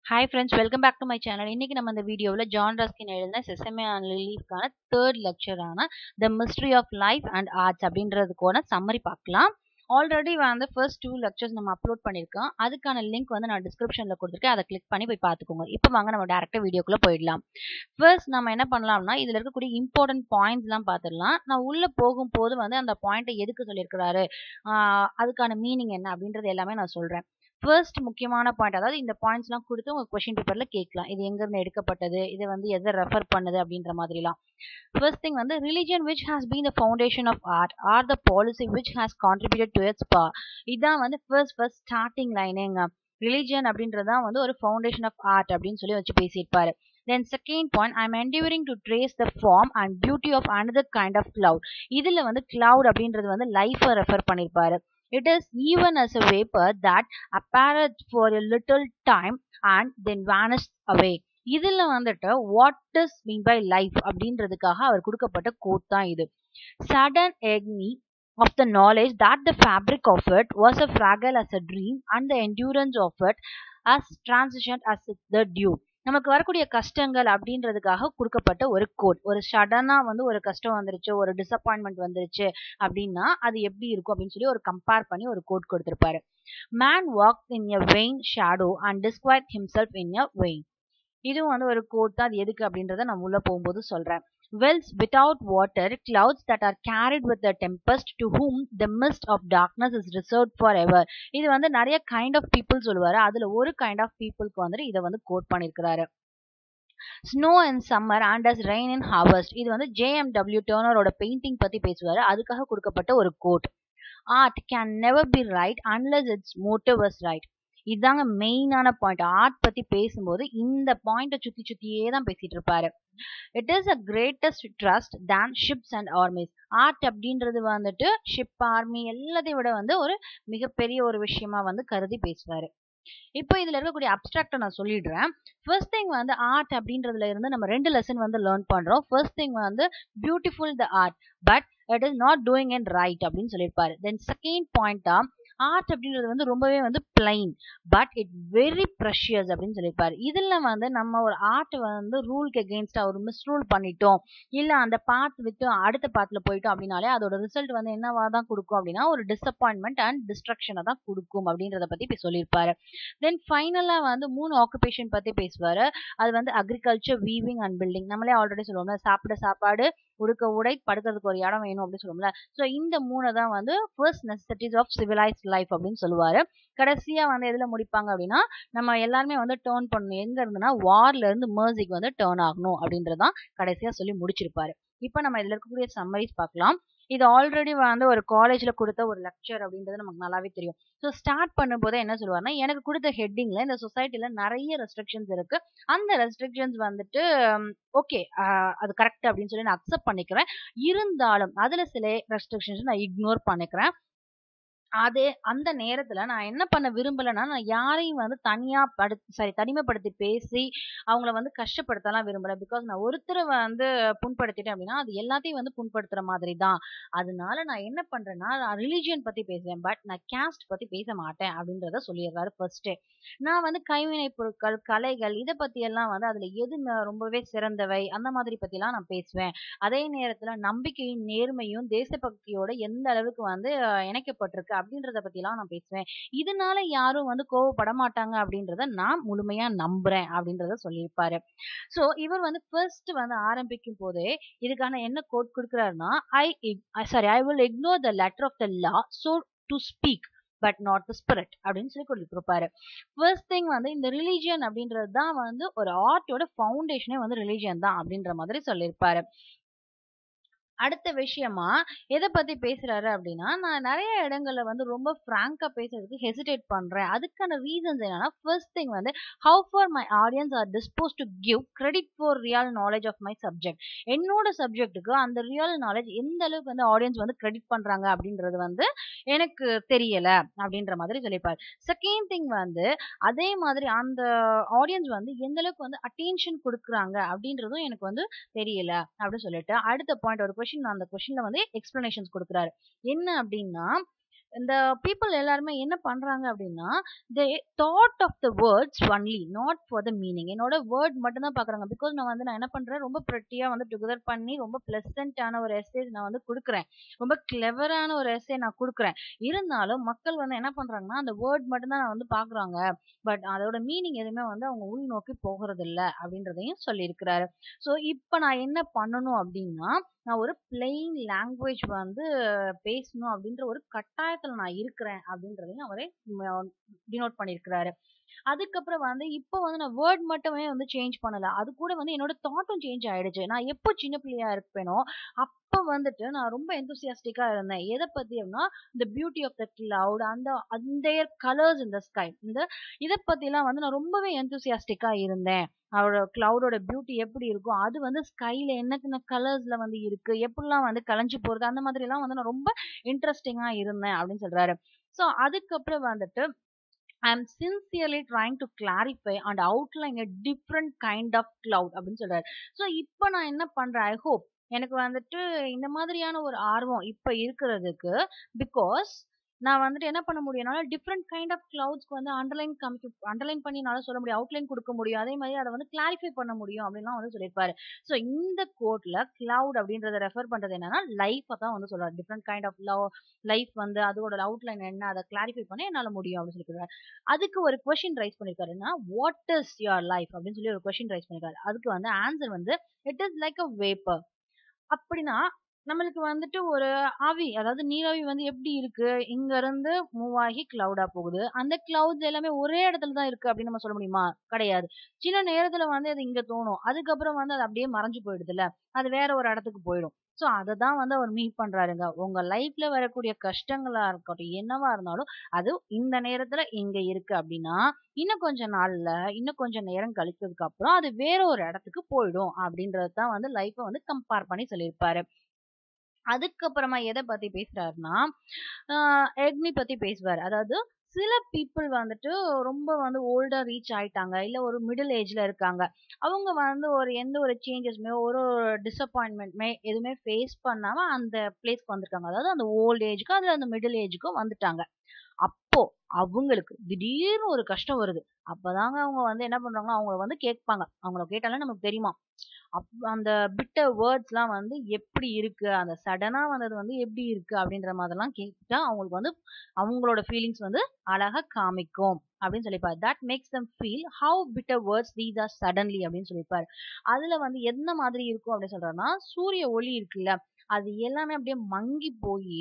Hi friends, welcome back to my channel. இன்னைக்கு நம்ம இந்த வீடியோவில் ஜான் ரஸ்கின் எழுதின செசமே அண்ட் லிலீஃப்கான தேர்ட் லெக்சரான the mystery of life and arts அப்படின்றதுக்கான சம்மரி பார்க்கலாம். ஆல்ரெடி வந்து ஃபர்ஸ்ட் 2 லெக்சர்ஸ் நம்ம அப்லோட் பண்ணியிருக்கோம். அதுக்கான லிங்க் வந்து நான் டிஸ்கிரிப்ஷனில் கொடுத்துருக்கேன். அதை கிளிக் பண்ணி போய் பார்த்துக்கோங்க. இப்போ வாங்க நம்ம டேரெக்டாக வீடியோக்குள்ளே போயிடலாம். ஃபர்ஸ்ட் நம்ம என்ன பண்ணலாம்னா இதில் இருக்கக்கூடிய இம்பார்ட்டன்ட் பாயிண்ட்ஸ்லாம் பார்த்துடலாம். நான் உள்ளே போகும்போது வந்து அந்த பாயிண்ட்டை எதுக்கு சொல்லியிருக்கிறாரு, அதுக்கான மீனிங் என்ன அப்படின்றது எல்லாமே நான் சொல்கிறேன். ஃபர்ஸ்ட் முக்கியமான பாயிண்ட், அதாவது இந்த பாயிண்ட்ஸ்லாம் கொடுத்து உங்க கொஸ்டின் பேப்பர்ல கேட்கலாம். இது எங்க இருந்து எடுக்கப்பட்டது, இது வந்து எதை ரெஃபர் பண்ணுது அப்படின்ற மாதிரிலாம். ஃபர்ஸ்ட் திங் வந்து religion which has been the foundation of art or the policy which has contributed to its power. இதான் வந்து ஃபர்ஸ்ட் ஸ்டார்டிங் லைனேங்க. ரிலிஜன் அப்படின்றதான் வந்து ஒரு ஃபவுண்டேஷன் ஆஃப் ஆர்ட் அப்படின்னு சொல்லி வச்சு பேசியிருப்பாரு. Then second point, I am endeavoring to trace the form and beauty of another kind of cloud. இதுல வந்து cloud அப்படின்றது வந்து லைஃபை ரெஃபர் பண்ணியிருப்பாரு. It is even as a vapor that appeared for a little time and then vanished away. இதுல வந்துட்டு what is mean by life அப்படின்றதுக்காக அவர் கொடுக்கப்பட்ட கோட் தான் இது. Sudden agony of the knowledge that the fabric of it was as fragile as a dream and the endurance of it as transition as the dew. நமக்கு வரக்கூடிய கஷ்டங்கள் அப்படின்றதுக்காக கொடுக்கப்பட்ட ஒரு கோட். ஒரு சடனா வந்து ஒரு கஷ்டம் வந்துருச்சு, ஒரு டிசப்பாயின்மெண்ட் வந்துருச்சு அப்படின்னா அது எப்படி இருக்கும் அப்படின்னு சொல்லி ஒரு கம்பேர் பண்ணி ஒரு கோட் கொடுத்திருப்பாரு. Man walk in a vain shadow and disquiet himself in a vain. இதுவும் வந்து ஒரு கோட் தான். அது எதுக்கு அப்படின்றத நான் உள்ள போகும்போது சொல்றேன். Wells without water, clouds that are carried with the tempest, to whom the mist of darkness is reserved forever. இது வந்து நிறைய கைண்ட் ஆஃப் பீப்புள் சொல்லுவாரு. அதுல ஒரு கைண்ட் ஆஃப் பீப்புளுக்கு வந்து இதை வந்து கோட் பண்ணிருக்கிறாரு. Snow in summer and as rain in harvest. இது வந்து JMW டர்னரோட பெயிண்டிங் பத்தி பேசுவாரு. அதுக்காக கொடுக்கப்பட்ட ஒரு quote. Art can never be right unless its motive is right. இதாங்க மெயினான பாயிண்ட். ஆர்ட் பத்தி பேசும்போது இந்த பாயிண்ட்டை சுத்தியே தான் பேசிட்டு இருப்பாரு. It is a greatest trust than ships and armies. Art அப்படின்றது வந்துட்டு ஷிப், ஆர்மி எல்லாத்தையும் விட வந்து ஒரு மிகப்பெரிய ஒரு விஷயமா வந்து கருதி பேசுவாரு. இப்போ இதுல இருக்கக்கூடிய அப்டிராக்டை நான் சொல்லிடுறேன். ஃபர்ஸ்ட் திங் வந்து ஆர்ட் அப்படின்றதுல இருந்து நம்ம 2 லெசன் வந்து லேர்ன் பண்றோம். ஃபர்ஸ்ட் திங் வந்து beautiful the art but it is not doing it right அப்படின்னு சொல்லியிருப்பாரு. தென் செகண்ட் பாயிண்டா ஆர்ட் அப்படின்றது வந்து ரொம்பவே வந்து plain but it very precious அப்படின்னு சொல்லியிருப்பாரு. இதுல வந்து நம்ம ஒரு ஆர்ட் வந்து ரூலுக்கு எகெயின்ஸ்டா ஒரு மிஸ்ரூல் பண்ணிட்டோம், இல்ல அந்த பாத் விட்டு அடுத்த பாத்துல போயிட்டோம் அப்படின்னாலே அதோட ரிசல்ட் வந்து என்னவா தான் கொடுக்கும் அப்படின்னா ஒரு டிசப்பாயின்மெண்ட் அண்ட் டிஸ்ட்ரக்ஷனை தான் கொடுக்கும் அப்படின்றத பத்தி இப்ப சொல்லியிருப்பாரு. தென் ஃபைனலா வந்து 3 ஆக்குபேஷன் பத்தி பேசுவாரு. அது வந்து அக்ரிகல்ச்சர், வீவிங் அண்ட் பில்டிங். நம்மளே ஆல்ரெடி சொல்லுவோம்ல, சாப்பிட சாப்பாடு, உடுக்க உடை, படுக்கிறதுக்கு ஒரு இடம் வேணும் அப்படின்னு சொல்லுவோம்ல. ஸோ இந்த 3 தான் வந்து first necessities of civilised life அப்படின்னு சொல்லுவாரு. கடைசியா வந்து எதுல முடிப்பாங்க அப்படின்னா நம்ம எல்லாருமே வந்து டேர்ன் பண்ணணும். எங்க இருந்துன்னா வார்ல இருந்து மர்சிக்கு வந்து டேர்ன் ஆகணும் அப்படின்றதான் கடைசியா சொல்லி முடிச்சிருப்பாரு. இப்போ நம்ம இதுல இருக்கக்கூடிய சம்மரிஸ் பார்க்கலாம். இது ஆல்ரெடி வந்து ஒரு காலேஜ்ல கொடுத்த ஒரு லெக்சர் அப்படின்றது நமக்கு நல்லாவே தெரியும். ஸோ ஸ்டார்ட் பண்ணும்போது என்ன சொல்லுவாருன்னா, எனக்கு கொடுத்த ஹெட்டிங்ல இந்த சொசைட்டில நிறைய ரெஸ்ட்ரிக்ஷன்ஸ் இருக்கு, அந்த ரெஸ்ட்ரிக்ஷன்ஸ் வந்துட்டு ஓகே அது கரெக்ட் அப்படின்னு சொல்லி நான் அக்செப்ட் பண்ணிக்கிறேன். இருந்தாலும் அதுல சில ரெஸ்ட்ரிக்ஷன்ஸ் நான் இக்னோர் பண்ணிக்கிறேன். அதே அந்த நேரத்துல நான் என்ன பண்ண விரும்பலைன்னா, நான் யாரையும் வந்து தனிமைப்படுத்தி பேசி அவங்கள வந்து கஷ்டப்படுத்தலாம் விரும்பல. பிகாஸ் நான் ஒருத்தரை வந்து புண்படுத்திட்டேன் அப்படின்னா அது எல்லாத்தையும் வந்து புண்படுத்துற மாதிரி தான். அதனால நான் என்ன பண்றேன்னா, நான் ரிலிஜியன் பத்தி பேசுவேன் பட் நான் கேஸ்ட் பத்தி பேச மாட்டேன் அப்படின்றத சொல்லிடுறாரு ஃபர்ஸ்டே. நான் வந்து கைவினை பொருட்கள், கலைகள் இதை பத்தி எல்லாம் வந்து அதுல எது ரொம்பவே சிறந்தவை அந்த மாதிரி பத்தி எல்லாம் நான் பேசுவேன். அதே நேரத்துல நம்பிக்கையும் நேர்மையும் தேசபக்தியோட எந்த அளவுக்கு வந்து இணைக்கப்பட்டிருக்கு அப்படின்றத பத்தி எல்லாம் நான் பேசுவேன். இதனால யாரும் வந்து கோவப்பட மாட்டாங்க அப்படின்றத நான் முழுமையா நம்புறேன் அப்படின்றத சொல்லியிருப்பாரு. சோ இவர் வந்து ஃபர்ஸ்ட் வந்து ஆரம்பிக்கும் போதே இதுக்கான என்ன கோட் கொடுக்கிறாருன்னா, I will ignore the letter of the law so to speak but not the spirit அப்படின்னு சொல்லி கொடுத்திருப்பாரு. ஃபர்ஸ்ட் திங் வந்து இந்த ரிலிஜியன் அப்படின்றது தான் வந்து ஒரு ஆர்ட்டோட ஃபவுண்டேஷனே வந்து ரிலிஜியன் தான் அப்படின்ற மாதிரி சொல்லியிருப்பாரு. அடுத்த விஷயமா எதை பத்தி பேசுறாரு அப்படின்னா, நான் நிறைய இடங்கள்ல வந்து ரொம்ப ஃப்ராங்கா பேசுறதுக்கு ஹெசிடேட் பண்றேன். அதுக்கான ரீசன்ஸ் என்னன்னா, ஃபர்ஸ்ட் திங் வந்து how far my audience are dispose to give credit for real knowledge of my subject. என்னோட சப்ஜெக்ட்டுக்கு அந்த ரியல் நாலேஜ் எந்த அளவுக்கு வந்து ஆடியன்ஸ் வந்து கிரெடிட் பண்றாங்க அப்படின்றது வந்து எனக்கு தெரியல அப்படின்ற மாதிரி சொல்லியிருப்பாரு. செகண்ட் திங் வந்து அதே மாதிரி அந்த ஆடியன்ஸ் வந்து எந்த அளவுக்கு வந்து அட்டென்ஷன் கொடுக்குறாங்க அப்படின்றதும் எனக்கு வந்து தெரியல அப்படின்னு சொல்லிட்டு அடுத்த பாயிண்ட் ஒரு கொஸ்டின், அந்த கொஸ்டின்ல வந்து எக்ஸ்பிளனேஷன்ஸ் கொடுக்குறாரு. என்ன அப்படின்னா, இந்த பீப்புள் எல்லாருமே என்ன பண்றாங்க அப்படின்னா, they thought of the words only, not for the meaning. என்னோட வேர்ட் மட்டும் தான் பாக்குறாங்க. பிகாஸ் நான் என்ன பண்றேன், ரொம்ப ப்ரெட்டியா வந்து டுகெதர் பண்ணி ரொம்ப பிளசன்டான ஒரு எஸ்ஸேஸ் நான் வந்து கொடுக்குறேன். ரொம்ப கிளவரான ஒரு எஸ்ஸே நான் கொடுக்குறேன். இருந்தாலும் மக்கள் வந்து என்ன பண்றாங்கன்னா, அந்த வேர்ட் மட்டும் தான் வந்து பாக்குறாங்க. பட் அதோட மீனிங் எதுவுமே வந்து அவங்க உள் நோக்கி போகிறது இல்ல அப்படின்றதையும் சொல்லியிருக்கிறாரு. ஸோ இப்ப நான் என்ன பண்ணணும் அப்படின்னா, நான் ஒரு பிளெயின் லாங்குவேஜ் வந்து பேசணும் அப்படின்ற ஒரு கட்டாயத்துல நான் இருக்கிறேன் அப்படின்றதையும் அவரே டினோட் பண்ணியிருக்கிறாரு. அதுக்கப்புறம் வந்து இப்போ வந்து நான் வேர்ட் மட்டுமே வந்து சேஞ்ச் பண்ணல. அது கூட வந்து என்னோட தாட்டும் சேஞ்ச் ஆயிடுச்சு. நான் எப்போ சின்ன பிள்ளையா இருப்பேனோ, அப்ப வந்துட்டு நான் ரொம்ப எந்தூசியாஸ்டிக்கா இருந்தேன். எத பத்தி அப்படின்னா, the beauty of the cloud, அந்த கலர்ஸ் in the sky. இத பத்திலாம் வந்து நான் ரொம்பவே எந்தூசியாஸ்டிக்கா இருந்தேன். அவரோட கிளவுடோட பியூட்டி எப்படி இருக்கும், அது வந்து ஸ்கைல என்னென்ன கலர்ஸ்ல வந்து இருக்கு, எப்படிலாம் வந்து கலைஞ்சு போறது, அந்த மாதிரி எல்லாம் வந்து நான் ரொம்ப இன்ட்ரெஸ்டிங்கா இருந்தேன் அப்படின்னு சொல்றாரு. சோ அதுக்கப்புறம் வந்துட்டு I'm sincerely trying to clarify and outline a different kind of cloud அப்படின்னு சொல்றாரு. சோ இப்ப நான் என்ன பண்றேன், ஐ ஹோப் எனக்கு வந்துட்டு இந்த மாதிரியான ஒரு ஆர்வம் இப்ப இருக்கிறதுக்கு, பிகாஸ் நான் வந்துட்டு என்ன பண்ண முடியும், என்னால டிஃப்ரெண்ட் கைண்ட் ஆஃப் கிளவுட்ஸ்க்கு வந்து அண்டர்லைன் பண்ணி என்னால சொல்ல முடியும், அவுட்லைன் கொடுக்க முடியும், அதே மாதிரி அதை வந்து கிளாரிஃபை பண்ண முடியும் அப்படின்லாம் வந்து சொல்லியிருப்பாரு. ஸோ இந்த கோட்ல கிளவுட் அப்படின்றத ரெஃபர் பண்றது என்னன்னா, லைஃப் தான் வந்து சொல்றாரு. டிஃப்ரெண்ட் கைண்ட் ஆஃப் லைஃப் வந்து அதோட அவுட்லைன் என்ன, அதை கிளாரிஃபை பண்ண என்னால முடியும் அப்படின்னு சொல்லியிருக்காரு. அதுக்கு ஒரு கொஸ்டின் ரைஸ் பண்ணிருக்காருன்னா, வாட் இஸ் யுவர் லைஃப் அப்படின்னு சொல்லி ஒரு கொஸ்டின் ரைஸ் பண்ணிருக்காரு. அதுக்கு வந்து ஆன்சர் வந்து, it is like a vapour. அப்படின்னா நம்மளுக்கு வந்துட்டு ஒரு ஆவி, அதாவது நீராவி வந்து எப்படி இருக்கு, இங்க இருந்து மூவ் ஆகி கிளவுடா போகுது. அந்த கிளவுட்ஸ் எல்லாமே ஒரே இடத்துல தான் இருக்கு அப்படின்னு நம்ம சொல்ல முடியுமா? கிடையாது. சின்ன நேரத்துல வந்து அது இங்க தோணும், அதுக்கப்புறம் வந்து அது அப்படியே மறைஞ்சு போயிடுதுல்ல, அது வேற ஒரு இடத்துக்கு போயிடும். சோ அததான் வந்து அவர் மீட் பண்றாருங்க. உங்க லைஃப்ல வரக்கூடிய கஷ்டங்களா இருக்கட்டும், என்னவா இருந்தாலும் அது இந்த நேரத்துல இங்க இருக்கு அப்படின்னா, இன்னும் கொஞ்ச நாள்ல, இன்னும் கொஞ்சம் நேரம் கழிச்சதுக்கு அப்புறம் அது வேற ஒரு இடத்துக்கு போயிடும் அப்படின்றது தான் வந்து லைஃப்ப வந்து கம்பேர் பண்ணி சொல்லியிருப்பாரு. அதுக்கப்புறமா எத பத்தி பேசுறாருன்னா, எக்னி பத்தி பேசுவாரு. அதாவது சில பீப்பிள் வந்துட்டு ரொம்ப வந்து ஓல்டா ரீச் ஆயிட்டாங்க. இல்ல ஒரு மிடில் ஏஜ்ல இருக்காங்க. அவங்க வந்து எந்த ஒரு சேஞ்சஸ்மே, ஒரு டிசப்பாயின்ட்மென்ட்மே எதுவுமே ஃபேஸ் பண்ணாம அந்த பிளேஸ்க்கு வந்திருக்காங்க. அதாவது அந்த ஓல்ட் ஏஜ்க்கு, அதுல அந்த மிடில் ஏஜ்க்கும் வந்துட்டாங்க. அப்போ அவங்களுக்கு திடீர்னு ஒரு கஷ்டம் வருது. அப்பதாங்க அவங்க வந்து என்ன பண்றாங்கன்னா, அவங்கள வந்து கேட்பாங்க. அவங்கள கேட்டாலே நமக்கு தெரியுமா? அந்த பிட்டர் வேர்ட்ஸ்லாம் வந்து எப்படி இருக்கு? அந்த சடனா வந்தது வந்து எப்படி இருக்கு? அப்படின்ற மாதிரிலாம் கேட்டா, அவங்களுக்கு வந்து அவங்களோட ஃபீலிங்ஸ் வந்து அழகா காமிக்கும் அப்படின்னு சொல்லியிருப்பாரு. That makes them feel how bitter words these are suddenly அப்படின்னு சொல்லியிருப்பாரு. அதுல வந்து என்ன மாதிரி இருக்கும் அப்படின்னு சொல்றாருன்னா, சூரிய ஒளி இருக்குல்ல, அது எல்லாமே அப்படியே மங்கி போயி,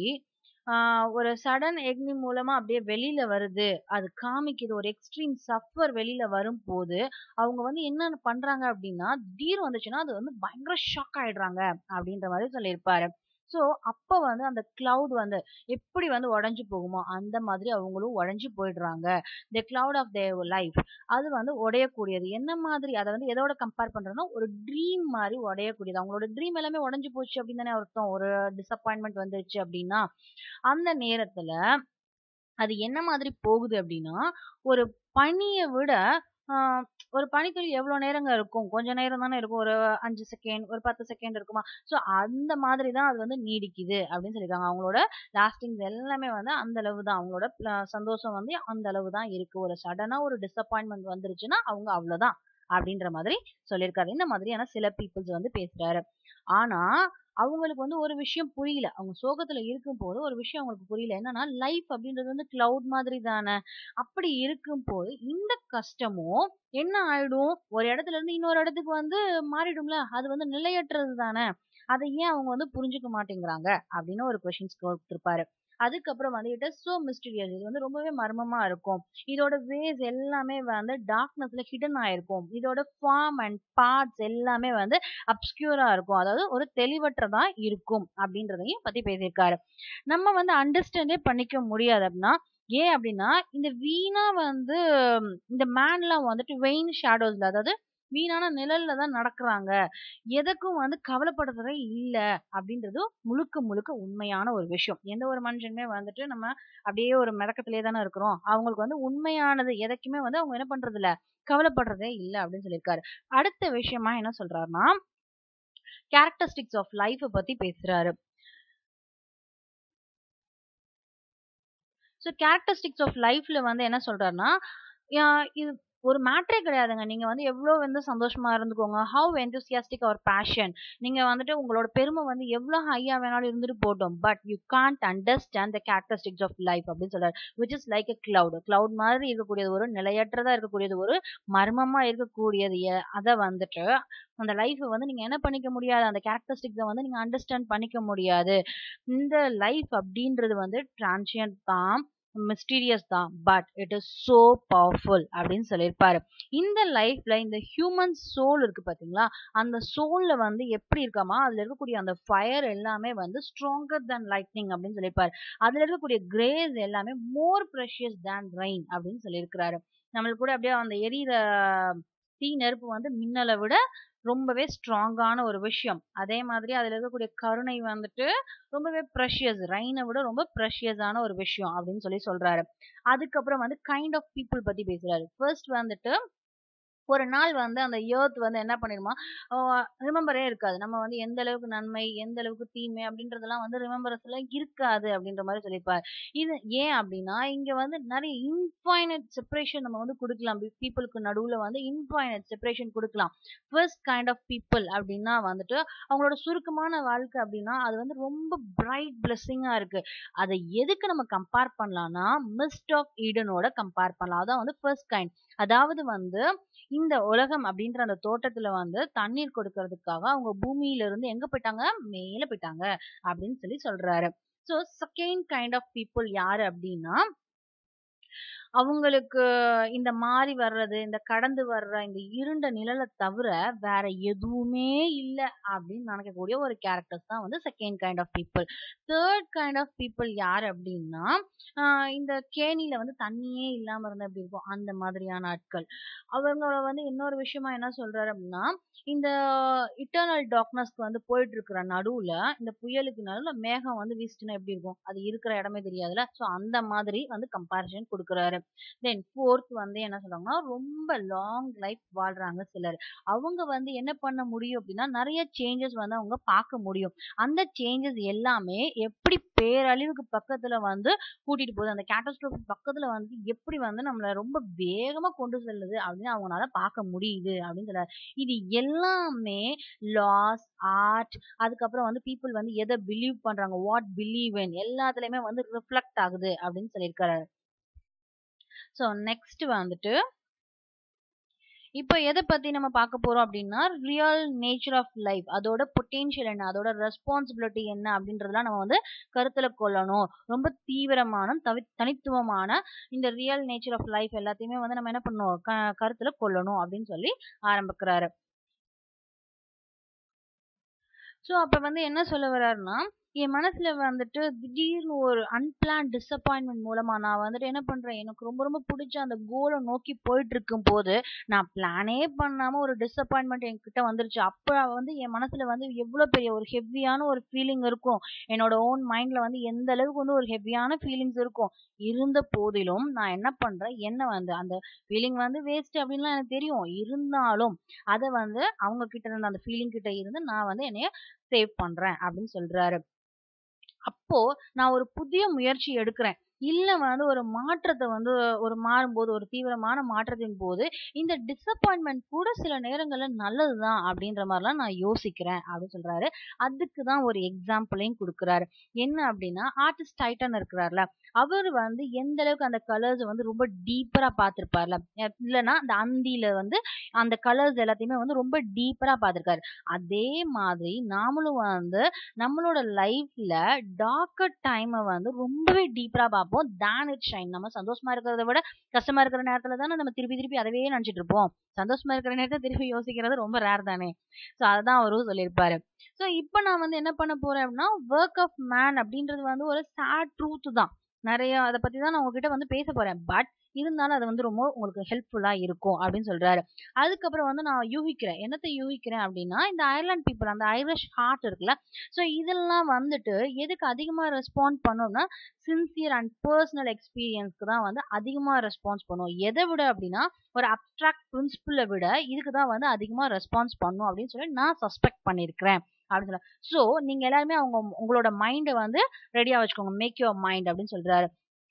ஒரு சடன் எக்னி மூலமா அப்படியே வெளியில வருது. அது காமிக்குது. ஒரு எக்ஸ்ட்ரீம் சஃபர் வெளியில வரும்போது, அவங்க வந்து என்ன பண்றாங்க அப்படின்னா, திடீர்னு வந்துச்சுன்னா, அது வந்து பயங்கர ஷாக் ஆயிடுறாங்க அப்படின்ற மாரி சொல்லியிருப்பாரு. ஸோ, அப்ப வந்து அந்த கிளவுட் வந்து எப்படி வந்து உடைஞ்சு போகுமோ, அந்த மாதிரி அவங்களும் உடைஞ்சு போயிடுறாங்க. The cloud of their life, அது வந்து உடையக்கூடியது. என்ன மாதிரி அத வந்து எதோட கம்பேர் பண்றோம்னா, ஒரு ட்ரீம் மாரி உடையக்கூடியது. அவங்களோட ட்ரீம் எல்லாமே உடைஞ்சு போச்சு அப்படின்னு தானே அர்த்தம். ஒரு டிசப்பாயின்ட்மென்ட் வந்துருச்சு அப்படின்னா, அந்த நேரத்துல அது என்ன மாதிரி போகுது அப்படின்னா, ஒரு பனிய விட ஆ ஒரு பனித்துளி எவ்வளோ நேரங்க இருக்கும்? கொஞ்ச நேரம் தானே இருக்கும். ஒரு 5 செகண்ட், ஒரு 10 செகண்ட் இருக்குமா? ஸோ அந்த மாதிரி தான் அது வந்து நீடிக்குது அப்படின்னு சொல்லியிருக்காங்க. அவங்களோட லாஸ்டிங்ஸ் எல்லாமே வந்து அந்த அளவு தான். அவங்களோட சந்தோஷம் வந்து அந்த அளவு தான் இருக்கு. ஒரு சடனா ஒரு டிசப்பாயின்ட்மென்ட் வந்துருச்சுன்னா, அவங்க அவ்வளோதான் அப்படின்ற மாதிரி சொல்லியிருக்காரு. இந்த மாதிரியான சில பீப்பிள்ஸ் வந்து பேசுறாரு. ஆனா, அவங்களுக்கு வந்து ஒரு விஷயம் புரியல. அவங்க சோகத்துல இருக்கும்போது ஒரு விஷயம் அவங்களுக்கு புரியல. என்னன்னா, லைஃப் அப்படின்றது வந்து கிளவுட் மாதிரி தானே. அப்படி இருக்கும்போது இந்த கஷ்டமும் என்ன ஆயிடும்? ஒரு இடத்துல இருந்து இன்னொரு இடத்துக்கு வந்து மாறிடும்ல. அது வந்து நிலையற்றது தானே. அத ஏன் அவங்க வந்து புரிஞ்சுக்க மாட்டேங்கிறாங்க? அப்படின்னு ஒரு கொஸ்டின்ஸ் கொடுத்திருப்பாரு. அதுக்கப்புறம் வந்து இட் இஸ் சோ மிஸ்டீரியஸ். இது வந்து ரொம்பவே மர்மமா இருக்கும். இதோட வேஸ் எல்லாமே வந்து டார்க்னஸ்ல ஹிடன் ஆயிருக்கும். இதோட ஃபார்ம் அண்ட் பார்ட்ஸ் எல்லாமே வந்து அப்ஸ்க்யூரா இருக்கும். அதாவது ஒரு தெளிவற்றதா இருக்கும் அப்படின்றதையும் பத்தி பேசியிருக்காரு. நம்ம வந்து அண்டர்ஸ்டாண்டே பண்ணிக்க முடியாது அப்படின்னா, ஏன் அப்படின்னா, இந்த வீணா வந்து இந்த மேன்லாம் வந்துட்டு வெயின் ஷேடோஸ்ல, அதாவது வீணான நிழல்ல தான் நடக்குறாங்க. எதுக்கும் வந்து கவலைப்படுறதே இல்ல அப்படின்றது முழுக்க முழுக்க உண்மையான ஒரு விஷயம். எந்த ஒரு மனுஷனுமே வந்துட்டு நம்ம அப்படியே ஒரு மிதக்கத்திலே தானே இருக்கிறோம். அவங்களுக்கு வந்து உண்மையானது எதைக்குமே வந்து அவங்க என்ன பண்றது இல்ல, கவலைப்படுறதே இல்ல அப்படின்னு சொல்லியிருக்காரு. அடுத்த விஷயமா என்ன சொல்றாருன்னா, கேரக்டரிஸ்டிக்ஸ் ஆஃப் லைஃப் பத்தி பேசுறாரு. ஸோ கேரக்டரிஸ்டிக்ஸ் ஆஃப் லைஃப்ல வந்து என்ன சொல்றாருன்னா, இது ஒரு மேட்டரே கிடையாதுங்க. நீங்க வந்து எவ்வளோ வந்து சந்தோஷமா இருந்துக்கோங்க. How enthusiastic or passion. நீங்க வந்துட்டு உங்களோட பெருமை வந்து எவ்வளோ ஹையா வேணாலும் இருந்துட்டு போட்டும். But you can't understand the characteristics of life அப்படின்னு சொல்றாரு. Which is like a cloud. Cloud மாதிரி இருக்கக்கூடியது, ஒரு நிலையற்றதா இருக்கக்கூடியது, ஒரு மர்மமா இருக்கக்கூடியது. அத வந்துட்டு அந்த லைஃப் வந்து நீங்க என்ன பண்ணிக்க முடியாது. அந்த கேரக்டரிஸ்டிக்ஸ வந்து நீங்க அண்டர்ஸ்டாண்ட் பண்ணிக்க முடியாது. இந்த லைஃப் அப்படின்றது வந்து டிரான்சியன்ட் தான், மிஸ்டீரியஸ் தான், but it is so powerful அப்படின்னு சொல்லியிருப்பாரு. இந்த லைஃப்ல இந்த ஹியூமன் சோல் இருக்கு பாத்தீங்களா, அந்த சோல்ல வந்து எப்படி இருக்காமா, அதுல இருக்கக்கூடிய அந்த ஃபயர் எல்லாமே வந்து ஸ்ட்ராங்கர் than lightning அப்படின்னு சொல்லியிருப்பாரு. அதுல இருக்கக்கூடிய கிரேஸ் எல்லாமே மோர் ப்ரெஷியஸ் than rain அப்படின்னு சொல்லியிருக்கிறாரு. நம்மளுக்கு கூட அப்படியே அந்த எரியிற தீ நெருப்பு வந்து மின்னலை விட ரொம்பவே ஸ்ட்ராங்கான ஒரு விஷயம். அதே மாதிரி அதுல இருக்கக்கூடிய கருணை வந்துட்டு ரொம்பவே ப்ரெஷியஸ், ரெயினை விட ரொம்ப ப்ரெஷியஸான ஒரு விஷயம் அப்படின்னு சொல்லி சொல்றாரு. அதுக்கப்புறம் வந்து கைண்ட் ஆஃப் பீப்புள் பத்தி பேசுறாரு. ஃபர்ஸ்ட் வந்துட்டு ஒரு நாள் வந்து அந்த எர்த் வந்து என்ன பண்ணிருமா, ரிமெம்பரே இருக்காது. நம்ம வந்து எந்த அளவுக்கு நன்மை, எந்த அளவுக்கு தீமை அப்படின்றதெல்லாம் வந்து ரிமெம்பரன்ஸ்ல இருக்காது அப்படின்ற மாதிரி சொல்லியிருப்பாரு. இது ஏன் அப்படின்னா, இங்க வந்து நிறைய இன்ஃபைனைட் செப்பரேஷன் நம்ம வந்து கொடுக்கலாம். பீப்புளுக்கு நடுவுல வந்து இன்ஃபைனைட் செப்பரேஷன் கொடுக்கலாம். ஃபர்ஸ்ட் கைண்ட் ஆஃப் பீப்புள் அப்படின்னா வந்துட்டு அவங்களோட சுருக்கமான வாழ்க்கை அப்படின்னா அது வந்து ரொம்ப பிரைட் பிளெஸ்ஸிங்கா இருக்கு. அதை எதுக்கு நம்ம கம்பேர் பண்ணலாம்னா, மிஸ்ட் ஆஃப் ஈடனோட கம்பேர் பண்ணலாம். அதான் வந்து ஃபர்ஸ்ட் கைண்ட். அதாவது வந்து இந்த உலகம் அப்படின்ற அந்த தோட்டத்துல வந்து தண்ணீர் கொடுக்கறதுக்காக அவங்க பூமியில இருந்து எங்க போயிட்டாங்க, மேல போயிட்டாங்க அப்படின்னு சொல்லி சொல்றாரு. So second kind of people யாரு அப்படின்னா, அவங்களுக்கு இந்த மாறி வர்றது, இந்த கடந்து வர்ற இந்த இருண்ட நிழல தவிர வேற எதுவுமே இல்ல அப்படின்னு நினைக்கக்கூடிய ஒரு கேரக்டர்ஸ் தான் வந்து second kind of people. Third kind of people யார் அப்படின்னா, இந்த கேணியில வந்து தண்ணியே இல்லாம இருந்தா எப்படி இருக்கும், அந்த மாதிரியான ஆட்கள். அவங்க வந்து இன்னொரு விஷயமா என்ன சொல்றாரு அப்படின்னா, இந்த இட்டர்னல் டார்க்னஸ்க்கு வந்து போயிட்டு இருக்கிற நடுவுல, இந்த புயலுக்கு நடுவுல மேகம் வந்து வீசுச்சுன்னா எப்படி இருக்கும், அது இருக்கிற இடமே தெரியாதுல்ல. சோ அந்த மாதிரி வந்து கம்பேரிசன் கொடுக்குறாரு. தென் ஃபோர்த் வந்து என்ன சொல்றாங்கன்னா, ரொம்ப லாங் லைஃப் வாழ்றாங்க சிலர். அவங்க வந்து என்ன பண்ண முடியும் அப்படின்னா, நிறைய சேஞ்சஸ் வந்து அவங்க பார்க்க முடியும். அந்த சேஞ்சஸ் எல்லாமே எப்படி பேரழிவுக்கு பக்கத்துல வந்து கூட்டிட்டு போகுது, அந்த கேட்டஸ்ட்ரோஃபி பக்கத்துல வந்து எப்படி வந்து நம்மள ரொம்ப வேகமா கொண்டு செல்லுது அப்படின்னு அவங்களால பார்க்க முடியுது அப்படின்னு சொல்றாரு. இது எல்லாமே லாஸ், ஆர்ட், அதுக்கப்புறம் வந்து பீப்புள் வந்து எதை பிலீவ் பண்றாங்க, வாட் பிலீவ் இன், எல்லாத்துலயுமே வந்து ரிஃப்ளெக்ட் ஆகுது அப்படின்னு சொல்லியிருக்காரு. ஸோ நெக்ஸ்ட் வந்துட்டு இப்போ எதை பத்தி நம்ம பார்க்க போறோம் அப்படின்னா, ரியல் நேச்சர் ஆஃப் லைஃப், அதோட பொட்டென்ஷியல் என்ன, அதோட ரெஸ்பான்சிபிலிட்டி என்ன அப்படின்றதெல்லாம் நம்ம வந்து கருத்துல கொள்ளணும். ரொம்ப தீவிரமான தனித்துவமான இந்த ரியல் நேச்சர் ஆஃப் லைஃப் எல்லாத்தையுமே வந்து நம்ம என்ன பண்ணணும், கருத்துல கொள்ளணும் அப்படின்னு சொல்லி ஆரம்பிக்கிறாரு. ஸோ அப்ப வந்து என்ன சொல்ல வர்றாருன்னா, என் மனசுல வந்துட்டு திடீர்னு ஒரு அன்பிளான் டிசப்பாயின்ட்மெண்ட் மூலமா நான் வந்துட்டு என்ன பண்றேன், எனக்கு ரொம்ப ரொம்ப பிடிச்ச அந்த கோலை நோக்கி போயிட்டு இருக்கும் போது நான் பிளானே பண்ணாம ஒரு டிசப்பாயின்ட்மெண்ட் என்கிட்ட வந்துருச்சு. அப்ப வந்து என் மனசுல வந்து எவ்வளவு பெரிய ஒரு ஹெவியான ஒரு ஃபீலிங் இருக்கும். என்னோட ஓன் மைண்ட்ல வந்து எந்த அளவுக்கு வந்து ஒரு ஹெவியான ஃபீலிங்ஸ் இருக்கும். இருந்த போதிலும் நான் என்ன பண்றேன், என்ன வந்து அந்த ஃபீலிங் வந்து வேஸ்ட் அப்படின்லாம் எனக்கு தெரியும். இருந்தாலும் அத வந்து அவங்க கிட்ட இருந்து, அந்த ஃபீலிங் கிட்ட இருந்து நான் வந்து என்னைய சேவ் பண்றேன் அப்படின்னு சொல்றாரு. அப்போ நான் ஒரு புதிய முயற்சி எடுக்கிறேன். இல்ல வந்து ஒரு மாற்றத்தை வந்து ஒரு மாறும்போது, ஒரு தீவிரமான மாற்றத்தின் போது இந்த டிசப்பாயின்ட்மெண்ட் கூட சில நேரங்கள்ல நல்லதுதான் அப்படின்ற மாதிரிலாம் நான் யோசிக்கிறேன் அப்படின்னு சொல்றாரு. அதுக்கு தான் ஒரு எக்ஸாம்பிளையும் கொடுக்குறாரு. என்ன அப்படின்னா, ஆர்டிஸ்ட் டைட்டன் இருக்கிறார்ல, அவர் வந்து எந்த அளவுக்கு அந்த கலர்ஸ் வந்து ரொம்ப டீப்பரா பார்த்திருப்பார்ல, இல்லைன்னா அந்த அந்தியில வந்து அந்த கலர்ஸ் எல்லாத்தையுமே வந்து ரொம்ப டீப்பரா பார்த்திருக்காரு. அதே மாதிரி நாமளும் வந்து நம்மளோட லைஃப்ல டார்க்கர் டைமை வந்து ரொம்பவே டீப்பரா பார்ப்போம். Then it shine. நம்ம சந்தோஷமா இருக்கிறத விட கஷ்டமா இருக்கிற நேரத்துல தானே நம்ம திருப்பி திருப்பி அதவே நினைச்சிட்டு இருப்போம். சந்தோஷமா இருக்கிற நேரத்தை திருப்பி யோசிக்கிறது ரொம்ப ரேர் தானே. ஸோ அதுதான் அவரும் சொல்லியிருப்பாரு. ஸோ இப்போ நான் வந்து என்ன பண்ண போறேன் அப்படின்னா, ஒர்க் ஆஃப் மேன் அப்படின்றது வந்து ஒரு சேட் ட்ரூத் தான். நிறைய அதை பத்தி தான் நான் உங்ககிட்ட வந்து பேச போறேன். பட் இருந்தாலும் அது வந்து ரொம்ப உங்களுக்கு ஹெல்ப்ஃபுல்லா இருக்கும் அப்படின்னு சொல்றாரு. அதுக்கப்புறம் வந்து நான் யூகிக்கிறேன். என்னத்தை யூகிக்கிறேன் அப்படின்னா, இந்த அயர்லாந்து பீப்புள், அந்த ஐரிஷ் ஹார்ட் இருக்குல்ல, ஸோ இதெல்லாம் வந்துட்டு எதுக்கு அதிகமா ரெஸ்பாண்ட் பண்ணோம்னா, சின்சியர் அண்ட் பர்சனல் எக்ஸ்பீரியன்ஸ்க்கு தான் வந்து அதிகமா ரெஸ்பான்ஸ் பண்ணும். எதை விட அப்படின்னா, ஒரு அப்ட்ராக்ட் பிரின்சிபிளை விட இதுக்கு தான் வந்து அதிகமா ரெஸ்பான்ஸ் பண்ணும் அப்படின்னு சொல்லி நான் சஸ்பெக்ட் பண்ணியிருக்கிறேன் அப்படின்னு சொல்ல. ஸோ நீங்க எல்லாருமே உங்களோட மைண்டை வந்து ரெடியா வச்சுக்கோங்க. மேக் யுவர் மைண்ட் அப்படின்னு சொல்றாரு.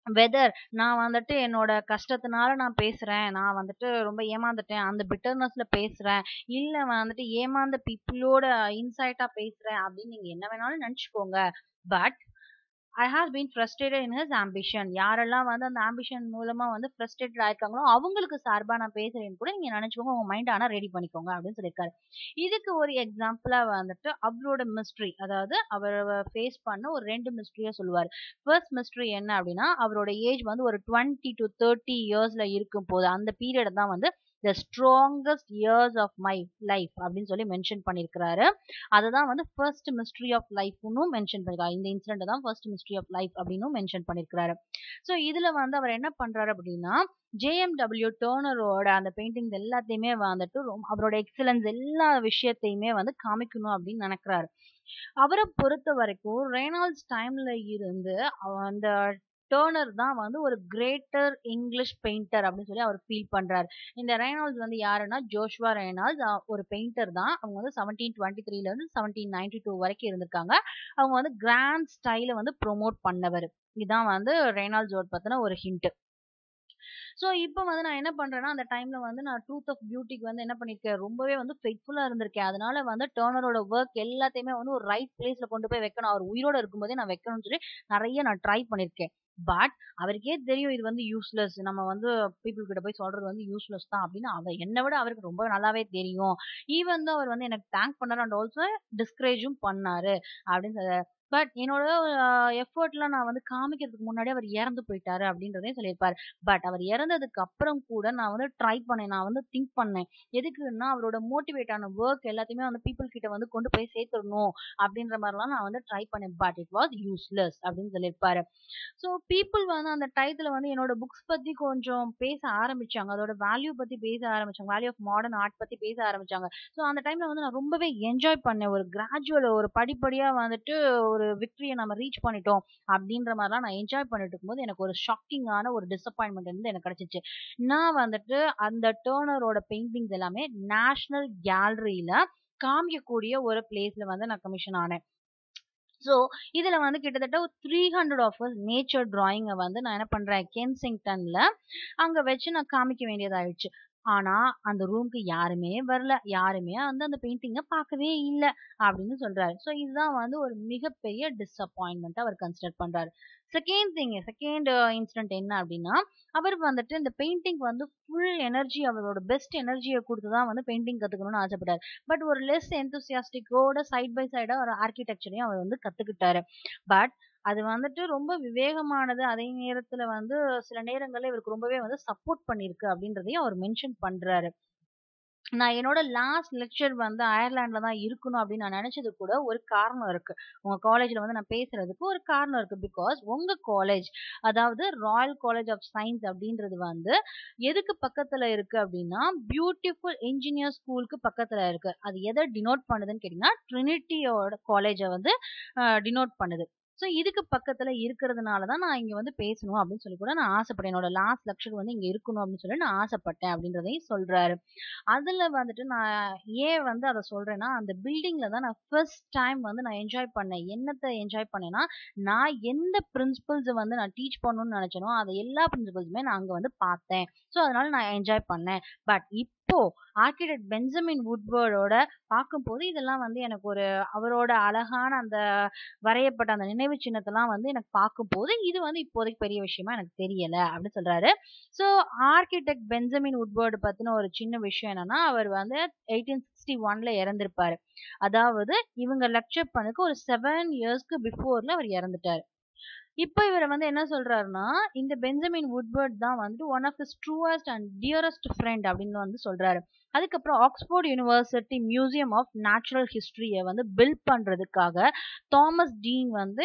வெதர் நான் வந்துட்டு என்னோட கஷ்டத்தினால நான் பேசுறேன், நான் வந்துட்டு ரொம்ப ஏமாந்துட்டேன் அந்த பிட்டர்னஸ்ல பேசுறேன், இல்ல வந்துட்டு ஏமாந்த பீப்புளோட இன்சைட்டா பேசுறேன் அப்படின்னு நீங்க என்ன வேணாலும் நினைச்சுக்கோங்க. But I have been frustrated in his ambition. யாரெல்லாம் வந்து அந்த ஆம்பிஷன் மூலமா வந்து ஃப்ரஸ்ட்ரேட்டட் ஆயிருக்காங்களோ அவங்களுக்கு சார்பா நான் பேசுறேன்னு கூட நீங்க நினைச்சுக்கோங்க. உங்க மைண்ட் ஆனா ரெடி பண்ணிக்கோங்க அப்படின்னு சொல்லியிருக்காரு. இதுக்கு ஒரு எக்ஸாம்பிளா வந்துட்டு அவரோட மிஸ்ட்ரி, அதாவது அவர் ஃபேஸ் பண்ண ஒரு 2 மிஸ்ட்ரியா சொல்லுவாரு. ஃபர்ஸ்ட் மிஸ்ட்ரி என்ன அப்படின்னா, அவரோட ஏஜ் வந்து ஒரு 20 to 30 இயர்ஸ்ல இருக்கும் போது அந்த பீரியட் தான் வந்து the strongest years of my life அப்படின்னு சொல்லி மென்ஷன் பண்ணியிருக்கிறாரு. அதுதான் வந்து ஃபர்ஸ்ட் மிஸ்ட்ரி ஆஃப் லைஃப்னு மென்ஷன் பண்ணிருக்காரு. இந்த இன்சிடென்ட் தான் ஃபர்ஸ்ட் மிஸ்ட்ரி ஆஃப் லைஃப் அப்படின்னு மென்ஷன் பண்ணிருக்காரு. ஸோ இதுல வந்து அவர் என்ன பண்றாரு அப்படின்னா, ஜேஎம்டபிள்யூ டர்னரோட அந்த பெயிண்டிங்ஸ் எல்லாத்தையுமே வந்துட்டு அவரோட எக்ஸலன்ஸ் எல்லா விஷயத்தையுமே வந்து காமிக்கணும் அப்படின்னு நினைக்கிறாரு. அவரை பொறுத்த வரைக்கும் ரெய்னால்ட்ஸ் டைம்ல இருந்து அந்த டர்னர் தான் வந்து ஒரு கிரேட்டர் இங்கிலீஷ் பெயிண்டர் அப்படின்னு சொல்லி அவர் ஃபீல் பண்றாரு. இந்த ரெய்னால்ட்ஸ் வந்து யாருன்னா ஜோஷுவா ரெய்னால்ட்ஸ், ஒரு பெயிண்டர் தான். அவங்க வந்து 1723ல இருந்து 1792 வரைக்கும் இருந்திருக்காங்க. அவங்க வந்து கிராண்ட் ஸ்டைல வந்து ப்ரோமோட் பண்ணவர். இதான் வந்து ரெய்னால்ட்ஸோட பத்தின ஒரு ஹிண்ட். ஸோ இப்போ வந்து நான் என்ன பண்றேன்னா, அந்த டைம்ல வந்து நான் ட்ரூத் ஆஃப் பியூட்டிக்கு வந்து என்ன பண்ணியிருக்கேன், ரொம்பவே வந்து ஃபெய்த்ஃபுல்லா இருந்திருக்கேன். அதனால வந்து டர்னரோட ஒர்க் எல்லாத்தையுமே வந்து ஒரு ரைட் பிளேஸ்ல கொண்டு போய் வைக்கணும். அவர் உயிரோட இருக்கும்போதே நான் வைக்கணும்னு சொல்லி நெறைய நான் ட்ரை பண்ணியிருக்கேன். பட் அவருக்கே தெரியும் இது வந்து யூஸ்லெஸ். நம்ம வந்து பீப்பிள் கிட்ட போய் சொல்றது வந்து யூஸ்லெஸ் தான் அப்படின்னு என்ன விட அவருக்கு ரொம்ப நல்லாவே தெரியும். ஈவன் தான் அவர் வந்து எனக்கு தேங்க் பண்ணாரு அண்ட் ஆல்சோ டிஸ்கரேஜும் பண்ணாரு அப்படின்னு பட் என்னோட எஃபர்ட்லாம் நான் வந்து காமிக்கிறதுக்கு முன்னாடி அவர் இறந்து போயிட்டாரு அப்படின்றதையும் சொல்லியிருப்பாரு. பட் அவர் இறந்ததுக்கு அப்புறம் கூட நான் வந்து ட்ரை பண்ணேன். நான் வந்து திங்க் பண்ணேன். எதுக்குன்னா அவரோட மோட்டிவேட் ஆன ஒர்க் எல்லாத்தையுமே வந்து பீப்புள் கிட்ட வந்து கொண்டு போய் சேர்த்துடணும் அப்படின்ற மாதிரிலாம் நான் வந்து ட்ரை பண்ணேன். பட் இட் வாஸ் யூஸ்லெஸ் அப்படின்னு சொல்லியிருப்பாரு. ஸோ பீப்புள் வந்து அந்த டயத்துல வந்து என்னோட புக்ஸ் பத்தி கொஞ்சம் பேச ஆரம்பிச்சாங்க. அதோட வேல்யூ பத்தி பேச ஆரம்பிச்சாங்க. வேல்யூ ஆஃப் மாடர்ன் ஆர்ட் பத்தி பேச ஆரம்பிச்சாங்க. ஸோ அந்த டைம்ல வந்து நான் ரொம்பவே என்ஜாய் பண்ணேன். ஒரு கிராஜுவல் ஒரு படிப்படியா வந்துட்டு ஒரு விக்டரிய நம்ம ரீச் பண்ணிட்டோம் அப்படின்ற மாதிரிலாம் நான் என்ஜாய் பண்ணிட்டு இருக்கும்போது எனக்கு ஒரு ஷாக்கிங்கான ஒரு டிசப்பாயின்மெண்ட் வந்து எனக்கு கிடைச்சிச்சு. நான் வந்துட்டு அந்த டர்னரோட பெயிண்டிங்ஸ் எல்லாமே நேஷனல் கேலரியில காமிக்கக்கூடிய ஒரு பிளேஸ்ல வந்து நான் கமிஷன் ஆனேன். ஸோ இதுல வந்து கிட்டத்தட்ட ஒரு 300 ஆஃப் நேச்சர் டிராயிங்கை வந்து நான் என்ன பண்றேன், கென்சிங்டன்ல அங்க வச்சு நான் காமிக்க வேண்டியதாயிடுச்சு. ஆனா அந்த ரூம்க்கு யாருமே வரல, யாருமே வந்து அந்த பெயிண்டிங்கை பார்க்கவே இல்லை அப்படின்னு சொல்றாரு. ஸோ இதுதான் வந்து ஒரு மிகப்பெரிய டிசப்பாயின்மெண்ட் அவர் கன்சிடர் பண்றாரு. செகண்ட் இன்சிடென்ட் என்ன அப்படின்னா, அவர் வந்துட்டு இந்த பெயிண்டிங் வந்து ஃபுல் எனர்ஜி, அவரோட பெஸ்ட் எனர்ஜியை கொடுத்து தான் வந்து பெயிண்டிங் கத்துக்கணும்னு ஆசைப்பட்டாரு. பட் ஒரு லெஸ் எந்தூசியாஸ்டிக்கோட சைட் பை சைடா ஒரு ஆர்கிடெக்சரையும் அவர் வந்து கத்துக்கிட்டாரு. பட் அது வந்துட்டு ரொம்ப விவேகமானது. அதே நேரத்துல வந்து சில நேரங்கள்ல இவருக்கு ரொம்பவே வந்து சப்போர்ட் பண்ணிருக்கு அப்படின்றதையும் அவர் மென்ஷன் பண்றாரு. நான் என்னோட லாஸ்ட் லெக்சர் வந்து அயர்லாண்ட்ல தான் இருக்கணும் அப்படின்னு நான் நினைச்சது கூட ஒரு காரணம் இருக்கு. உங்க காலேஜ்ல வந்து நான் பேசுறதுக்கு ஒரு காரணம் இருக்கு. பிகாஸ் உங்க காலேஜ், அதாவது ராயல் காலேஜ் ஆஃப் சயின்ஸ் அப்படின்றது வந்து எதுக்கு பக்கத்துல இருக்கு அப்படின்னா, பியூட்டிஃபுல் இன்ஜினியர் ஸ்கூலுக்கு பக்கத்துல இருக்கு. அது எதை டினோட் பண்ணுதுன்னு கேட்டீங்கன்னா, ட்ரினிட்டியோட காலேஜை வந்து டினோட் பண்ணுது. ஸோ இதுக்கு பக்கத்துல இருக்கிறதுனால தான் நான் இங்க வந்து பேசணும் அப்படின்னு சொல்லி கூட நான் ஆசைப்பட்டேன். என்னோட லாஸ்ட் லெக்சர் வந்து இங்க இருக்கணும் அப்படின்னு சொல்லி நான் ஆசைப்பட்டேன் அப்படின்றதையும் சொல்றாரு. அதுல வந்துட்டு நான் ஏன் வந்து அத சொல்றேன்னா, அந்த பில்டிங்ல தான் நான் ஃபர்ஸ்ட் டைம் வந்து நான் என்ஜாய் பண்ணேன். என்னத்த என்ஜாய் பண்ணேன்னா, நான் எந்த பிரின்சிபல்ஸ வந்து நான் டீச் பண்ணணும்னு நெனச்சேனோ, அத எல்லா பிரின்சிபல்ஸுமே நான் அங்க வந்து பார்த்தேன். ஸோ அதனால நான் என்ஜாய் பண்ணேன். பட் இப்போ ஆர்க்கிடெக்ட் பெஞ்சமின் வுட்வர்டோட பார்க்கும்போது இதெல்லாம் வந்து எனக்கு ஒரு அவரோட அழகான அந்த வரையப்பட்ட அந்த நினைவு சின்னத்தெல்லாம் வந்து எனக்கு பார்க்கும்போது, இது வந்து இப்போதைக்கு பெரிய விஷயமா எனக்கு தெரியல அப்படின்னு சொல்றாரு. ஸோ ஆர்கிடெக்ட் பெஞ்சமின் வுட்வர்ட் பத்தின ஒரு சின்ன விஷயம் என்னன்னா, அவர் வந்து 1861ல இறந்திருப்பாரு. அதாவது இவங்க லெக்சர் பண்ணதுக்கு ஒரு 7 இயர்ஸ்க்கு பிஃபோர்ல அவர் இறந்துட்டாரு. இப்ப இவர வந்து என்ன சொல்றாருன்னா, இந்த பெஞ்சமின் வுட்வர்ட் தான் வந்து one of his truest and dearest friend அப்படின்னு வந்து சொல்றாரு. அதுக்கப்புறம் Oxford university museum of natural ஹிஸ்டரிய வந்து பில்ட் பண்றதுக்காக தாமஸ் டீன் வந்து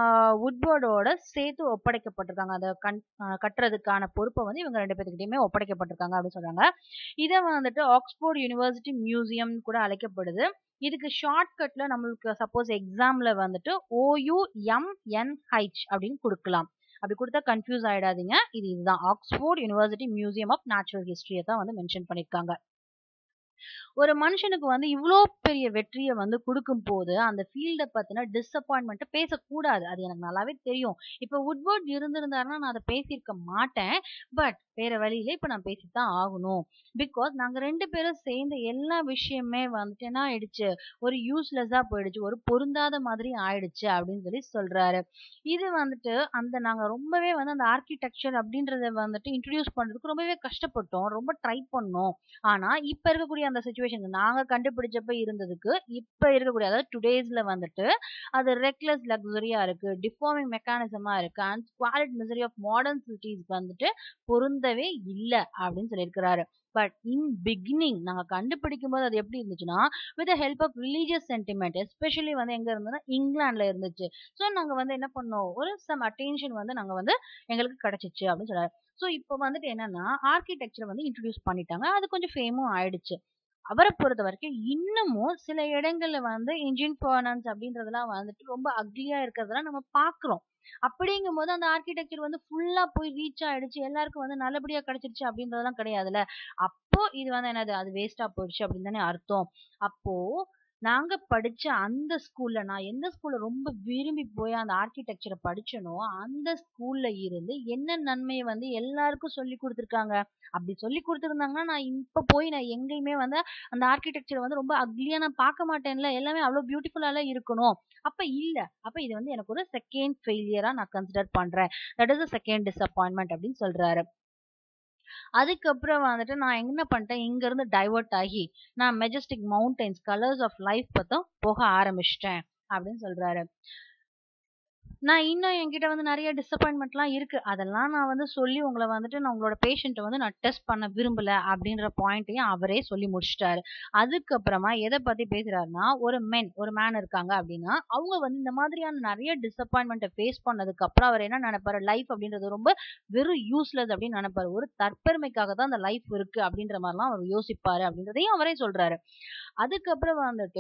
வுட்வர்டோட சேர்த்து ஒப்படைக்கப்பட்டிருக்காங்க. அதை கட்டுறதுக்கான பொறுப்பை வந்து இவங்க 2 பேத்துக்கிட்டயுமே ஒப்படைக்கப்பட்டிருக்காங்க அப்படின்னு சொல்றாங்க. இதை வந்துட்டு ஆக்ஸ்போர்ட் யுனிவர்சிட்டி மியூசியம் கூட அழைக்கப்படுது. இதுக்கு ஷார்ட்கட்ல நம்மளுக்கு சப்போஸ் எக்ஸாம்ல வந்துட்டு OUMNH அப்படின்னு கொடுக்கலாம். அப்படி கொடுத்தா கன்ஃபியூஸ் ஆயிடாதீங்க. இதுதான் Oxford university museum of natural ஹிஸ்டரியை தான் வந்து மென்ஷன் பண்ணிருக்காங்க. ஒரு மனுஷனுக்கு வந்து இவ்ளோ பெரிய வெற்றிய வந்து குடுக்கும்போது, அந்த ஃபீல்ட பத்தின டிசப்பாயின்ட்மென்ட்ட பேசக்கூடாது. அது எனக்கு நல்லாவே தெரியும். இப்ப வுட்வர்ட் இருந்திருந்தாருன்னா, நான் அத பேசியிருக்க மாட்டேன். பட் வேற வழி இல்ல. இப்ப நான் பேசி தான் ஆகணும். பிகாஸ் நாங்க 2 பேரும் சேர்ந்த எல்லா விஷயமே வந்துட்டு என்ன ஆயிடுச்சு, ஒரு யூஸ்லெஸ்ஸா போயிடுச்சு. ஒரு பொருந்தாத மாதிரி ஆயிடுச்சு அப்படின்னு சொல்றாரு. இது வந்துட்டு நாங்க ரொம்பவே வந்து அந்த ஆர்க்கிடெக்சர் அப்படின்றத வந்துட்டு இன்ட்ரோடியூஸ் பண்றதுக்கு ரொம்பவே கஷ்டப்பட்டோம். ரொம்ப ட்ரை பண்ணோம். ஆனா, இப்ப இருக்கக்கூடிய அந்த சிச்சுவேஷன் நாங்க கண்டுபிடிச்சப்ப இருந்ததுக்கு, இப்ப இருக்கக்கூடிய அதாவது டுடேஸ்ல வந்துட்டு, அது ரெக்லெஸ் லக்ஸரியா இருக்கு. டிஃபார்மிங் மெக்கானிசமா இருக்கு. And squalid misery of modern cities வந்துட்டு பொருந்தவே இல்ல அப்படின்னு சொல்லியிருக்கிறாரு. பட் இன் பிகினிங் நாங்க கண்டுபிடிக்கும்போது அது எப்படி இருந்துச்சுன்னா, with help of religious sentiment especially வந்து எங்க இருந்ததுன்னா, இங்கிலாந்துல இருந்துச்சு. ஸோ நாங்க வந்து என்ன பண்ணோம், ஒரு சம் அட்டென்ஷன் வந்து நாங்க வந்து எங்களுக்கு கிடைச்சிச்சு அப்படின்னு சொல்றாரு. ஸோ இப்போ வந்துட்டு என்னன்னா, ஆர்க்கிடெக்சர் வந்து இன்ட்ரோடியூஸ் பண்ணிட்டாங்க. அது கொஞ்சம் ஃபேமும் ஆயிடுச்சு. அவர பொறுத்தவரைக்கும் இன்னமும் சில இடங்கள்ல வந்து இன்ஜின் ஃபர்னான்ஸ் அப்படின்றதெல்லாம் வந்துட்டு ரொம்ப அக்லியா இருக்கிறதெல்லாம் நம்ம பார்க்குறோம். அப்படிங்கும்போது அந்த ஆர்க்கிடெக்சர் வந்து ஃபுல்லா போய் ரீச் ஆயிடுச்சு. எல்லாருக்கும் வந்து நல்லபடியா கிடைச்சிருச்சு அப்படின்றதெல்லாம் கிடையாதுல்ல. அப்போ இது வந்து என்னது அது வேஸ்ட்டா போயிடுச்சு அப்படின்னு தானே அர்த்தம். அப்போ நாங்க படிச்ச அந்த ஸ்கூல்ல நான் எந்த ஸ்கூல்ல ரொம்ப விரும்பி போய் அந்த ஆர்க்கிடெக்சர படிச்சேனோ, அந்த ஸ்கூல்ல இருந்து என்ன நன்மைய வந்து எல்லாருக்கும் சொல்லிக் குடுத்துருக்காங்க. அப்படி சொல்லிக் குடுத்துருந்தாங்கன்னா, நான் இப்ப போய் நான் எங்கேயுமே வந்து அந்த ஆர்க்கிடெக்சர வந்து ரொம்ப அக்லியா நான் பார்க்க மாட்டேன்ல. எல்லாமே அவ்ளோ பியூட்டிஃபுல்லால இருக்கணும். அப்ப இல்ல. அப்ப இது வந்து எனக்கு ஒரு செகண்ட் ஃபெயிலியரா நான் கன்சிடர் பண்றேன். That is the second disappointment அப்படின்னு சொல்றாரு. அதுக்கப்புறம் வந்துட்டு நான் என்ன பண்ணிட்டேன், இங்க இருந்து டைவர்ட் ஆகி, நான் majestic mountains, colours of life பக்கம் போக ஆரம்பிச்சுட்டேன் அப்படின்னு சொல்றாரு. நான் இன்னும் என்கிட்ட வந்து நெறைய டிசப்பாயின்ட்மென்ட்லாம் இருக்கு. அதெல்லாம் நான் வந்து சொல்லி உங்கள வந்துட்டு நான் உங்களோட பேஷண்ட்ட வந்து நான் டெஸ்ட் பண்ண விரும்பல அப்படின்ற பாயிண்ட்டையும் அவரே சொல்லி முடிச்சுட்டாரு. அதுக்கப்புறமா எத பத்தி பேசுறாருன்னா, ஒரு மேன் இருக்காங்க அப்படின்னா, அவங்க வந்து இந்த மாதிரியான நெறைய டிசப்பாயின்ட்மென்ட்ட ஃபேஸ் பண்ணதுக்கு அப்புறம் அவர் என்ன நெனைப்பாரு, லைஃப் அப்படின்றது ரொம்ப வெறும் யூஸ்லெஸ் அப்படின்னு நெனைப்பாரு. ஒரு தற்பெருமைக்காக தான் அந்த லைஃப் இருக்கு அப்படின்ற மாரிலாம் அவர் யோசிப்பாரு அப்படின்றதையும் அவரே சொல்றாரு. அதுக்கப்புறம் வந்துட்டு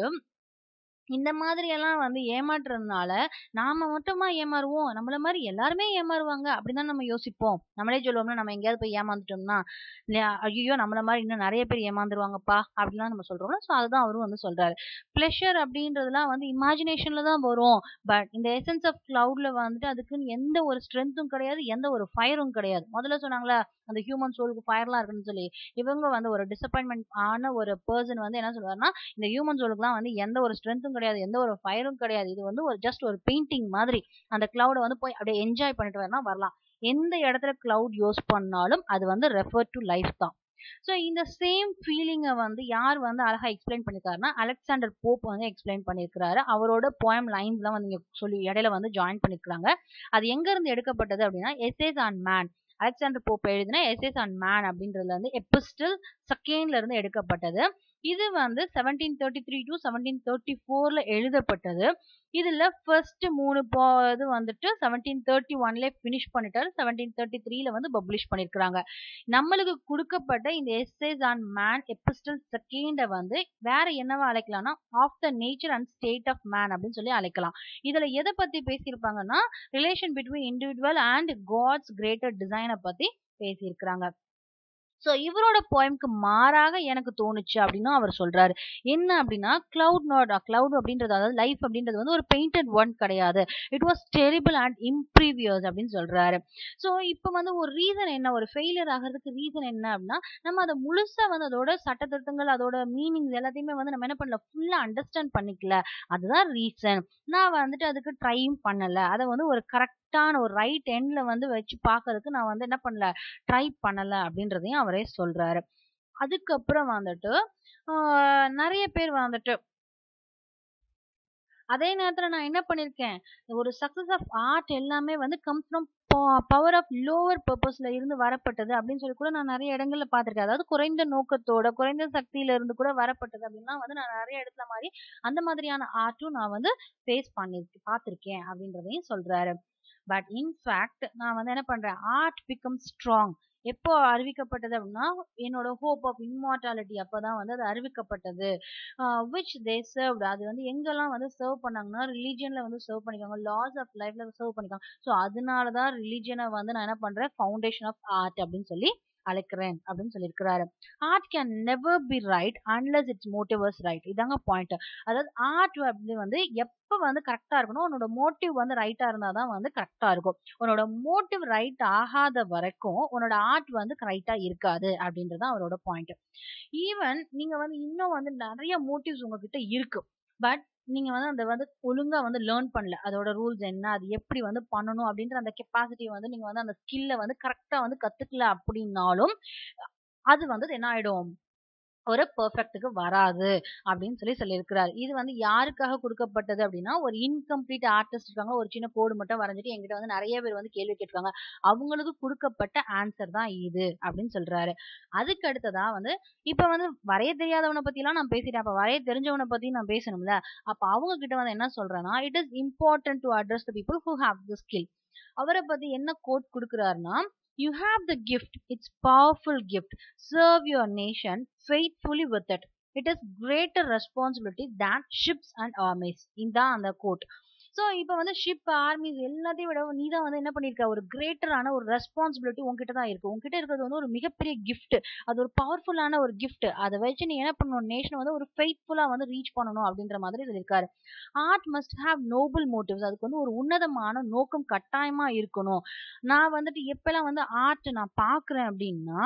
இந்த மாதிரி எல்லாம் வந்து ஏமாற்றுறதுனால, நாம மட்டுமா ஏமாறுவோம்? நம்மள மாரி எல்லாருமே ஏமாறுவாங்க. அப்படிதான் நம்ம யோசிப்போம். நம்மளே சொல்லுவோம்ல, நம்ம எங்கேயாவது போய் ஏமாந்துட்டோம்னா, இல்லையா? "ஐய்யயோ! நம்மள மாரி இன்னும் நெறைய பேர் ஏமாந்துருவாங்கப்பா." அப்படிலாம் நம்ம சொல்றோம்ல. ஸோ அதுதான் அவரும் வந்து சொல்றாரு. ப்ளஷர் அப்படின்றதெல்லாம் வந்து இமேஜினேஷன்ல தான் வரும். பட் இந்த எசன்ஸ் ஆஃப் கிளவுட்ல வந்துட்டு அதுக்குன்னு எந்த ஒரு ஸ்ட்ரென்த்தும் கிடையாது. எந்த ஒரு ஃபயரும் கிடையாது. முதல்ல சொன்னாங்கல்ல, அந்த ஹியூமன் சோலுக்கு ஃபயர்லாம் இருக்குன்னு சொல்லி. இவங்க வந்து ஒரு டிசப்பாயின்ட்மென்ட் ஆன ஒரு பெர்சன் வந்து என்ன சொல்லுவாருன்னா, இந்த ஹியூமன் சோலுக்குலாம் வந்து எந்த ஒரு ஸ்ட்ரென்த்தும் கிடையாது. எந்த ஒரு ஃபயரும் கிடையாது. இது வந்து ஒரு ஜஸ்ட் ஒரு பெயிண்டிங் மாதிரி. அந்த கிளவுட வந்து போய் அப்படியே என்ஜாய் பண்ணிட்டு வேணா வரலாம். எந்த இடத்துல கிளவுட் யூஸ் பண்ணாலும் அது வந்து ரெஃபர் டூ லைஃப் தான். ஸோ இந்த சேம் ஃபீலிங்க வந்து யார் வந்து அழகா எக்ஸ்பிளைன் பண்ணியிருக்காருன்னா, அலெக்சாண்டர் போப் வந்து எக்ஸ்பிளைன் பண்ணியிருக்கிறாரு. அவரோட போயம் லைன்ஸ்லாம் வந்து இங்க சொல்லி இடையில வந்து ஜாயின் பண்ணியிருக்காங்க. அது எங்க இருந்து எடுக்கப்பட்டது அப்படின்னா, essays on man. Alexander Pope எழுதின எஸ்ஸேஸ் ஆன் மேன் அப்படின்றதுல இருந்து எபிஸ்டில் செகண்ட்ல இருந்து எடுக்கப்பட்டது. இது வந்து 1733 to 1734ல எழுதப்பட்டது. இதுல ஃபர்ஸ்ட் 3 இது வந்துட்டு 1731ல ஃபினிஷ் பண்ணிட்டாரு. 1733ல வந்து பப்ளிஷ் பண்ணியிருக்கிறாங்க. நம்மளுக்கு குடுக்கப்பட்ட இந்த எஸ்ஸேஸ் ஆன் மேன் எபிஸ்டில் செகண்ட வந்து வேற என்னவா அழைக்கலாம்னா, of the nature and state of man அப்படின்னு சொல்லி அழைக்கலாம். இதுல எத பத்தி பேசியிருப்பாங்கன்னா, relation between individual and God's greater டிசைனை பத்தி பேசியிருக்கிறாங்க. ஸோ இவரோட போயம்க்கு மாறாக எனக்கு தோணுச்சு அப்படின்னு அவர் சொல்றாரு. என்ன அப்படின்னா, கிளவுட் அப்படின்றது அதாவது லைஃப் அப்படின்றது வந்து ஒரு பெயிண்டட் ஒன் கிடையாது. It was terrible and impervious அப்படின்னு சொல்றாரு. ஸோ இப்போ வந்து ஒரு ரீசன் என்ன, ஒரு ஃபெயிலியர் ஆகிறதுக்கு ரீசன் என்ன அப்படின்னா, நம்ம அதை முழுசா வந்து அதோட சட்டத்திட்டங்கள் அதோட மீனிங்ஸ் எல்லாத்தையுமே வந்து நம்ம என்ன பண்ணல, ஃபுல்லா அண்டர்ஸ்டாண்ட் பண்ணிக்கல. அதுதான் ரீசன். நான் வந்துட்டு அதுக்கு ட்ரையும் பண்ணல. அதை வந்து ஒரு கரெக்டான ஒரு ரைட் எண்ட்ல வந்து வச்சு பார்க்கறதுக்கு நான் வந்து என்ன பண்ணல, ட்ரை பண்ணல அப்படின்றதையும் அவரே சொல்றாரு. அதுக்கப்புறம் வந்துட்டு நெறைய பேர் வந்துட்டு அதே நேரத்துல நான் என்ன பண்ணியிருக்கேன், ஒரு சக்சஸ் ஆஃப் ஆர்ட் எல்லாமே வந்து comes from power of lower பர்ப்பஸ்ல இருந்து வரப்பட்டது அப்படின்னு சொல்லி கூட நான் நெறைய இடங்கள்ல பார்த்திருக்கேன். அதாவது குறைந்த நோக்கத்தோட, குறைந்த சக்தியில இருந்து கூட வரப்பட்டது அப்படின்லாம் வந்து நான் நெறைய இடத்துல மாரி அந்த மாதிரியான ஆர்ட்டும் நான் வந்து ஃபேஸ் பார்த்திருக்கேன் அப்படின்றதையும் சொல்றாரு. பட் இன் ஃபேக்ட் நான் வந்து என்ன பண்றேன், ஆர்ட் பிகம் ஸ்ட்ராங் எப்போ அறிவிக்கப்பட்டது அப்படின்னா, என்னோட ஹோப் ஆஃப் இம்மார்டாலிட்டி அப்பதான் வந்து அது அறிவிக்கப்பட்டது. விச் தே சர்வ்ட் அது வந்து எங்கெல்லாம் வந்து சர்வ் பண்ணாங்கன்னா, ரிலீஜியன்ல வந்து சர்வ் பண்ணிக்காங்க, லாஸ் ஆஃப் லைஃப்ல சர்வ் பண்ணிக்காங்க. ஸோ அதனாலதான் ரிலீஜியனை வந்து நான் என்ன பண்றேன், ஃபவுண்டேஷன் ஆஃப் ஆர்ட் அப்படின்னு சொல்லி அழைக்கிறேன் அப்படின்னு சொல்லியிருக்கிறாரு. Art can never be right unless its motive is right. இதாங்க பாயிண்ட். அதாவது ஆர்ட் அப்படி வந்து எப்ப வந்து கரெக்டா இருக்கணும், உன்னோட மோட்டிவ் வந்து ரைட்டா இருந்தாதான் வந்து கரெக்டா இருக்கும். உன்னோட மோட்டிவ் ரைட் ஆகாத வரைக்கும் உன்னோட ஆர்ட் வந்து ரைட்டா இருக்காது அப்படின்றது அவரோட பாயிண்ட். ஈவன் நீங்க வந்து இன்னும் வந்து நிறைய மோட்டிவ்ஸ் உங்ககிட்ட இருக்கு. பட் நீங்க வந்து அந்த வந்து ஒழுங்கா வந்து லேர்ன் பண்ணல. அதோட ரூல்ஸ் என்ன, அது எப்படி வந்து பண்ணணும் அப்படின்ற அந்த கெப்பாசிட்டி வந்து நீங்க வந்து அந்த ஸ்கில்ல வந்து கரெக்டா வந்து கத்துக்கல அப்படின்னாலும் அது வந்து என்ன ஆயிடும், ஒரு பெர்ஃபெக்ட்டுக்கு வராது அப்படின்னு சொல்லியிருக்கிறார். இது வந்து யாருக்காக கொடுக்கப்பட்டது அப்படின்னா, ஒரு இன்கம்ப்ளீட் ஆர்டிஸ்ட் இருக்காங்க. ஒரு சின்ன கோடு மட்டும் வரைஞ்சிட்டு என்கிட்ட வந்து நிறைய பேர் வந்து கேள்வி கேட்டிருக்காங்க. அவங்களுக்கு கொடுக்கப்பட்ட ஆன்சர் தான் இது அப்படின்னு சொல்றாரு. அதுக்கு அடுத்ததா வந்து இப்ப வந்து வரைய தெரியாதவனை பத்தி எல்லாம் நான் பேசிட்டேன். அப்ப வரைய தெரிஞ்சவனை பத்தி நான் பேசணும்ல. அப்ப அவங்க கிட்ட வந்து என்ன சொல்றேன்னா, it is important to address the people who have the skill. அவரை பத்தி என்ன கோட் கொடுக்கிறாருன்னா, you have the gift, it's powerful gift, serve your nation faithfully with it, it is greater responsibility than ships and armies. இதான் அந்த code. So இப்போ வந்து ship armies எல்லாத்தையும் விட நீ தான் வந்து என்ன பண்ணிருக்க, ஒரு கிரேட்டரான ஒரு ரெஸ்பான்சிபிலிட்டி உங்ககிட்ட தான் இருக்கு. உங்ககிட்ட இருக்கிறது வந்து ஒரு மிகப்பெரிய கிஃப்ட். அது ஒரு பவர்ஃபுல்லான ஒரு கிஃப்ட். அதை வச்சு நீ என்ன பண்ணணும், நேஷனை வந்து ஒரு ஃபெய்த்ஃபுல்லா வந்து ரீச் பண்ணணும் அப்படின்ற மாதிரி சொல்லியிருக்காரு. Art must have noble motives. அதுக்கு வந்து ஒரு உன்னதமான நோக்கம் கட்டாயமா இருக்கணும். நான் வந்துட்டு எப்பெல்லாம் வந்து ஆர்ட் நான் பாக்குறேன் அப்படின்னா,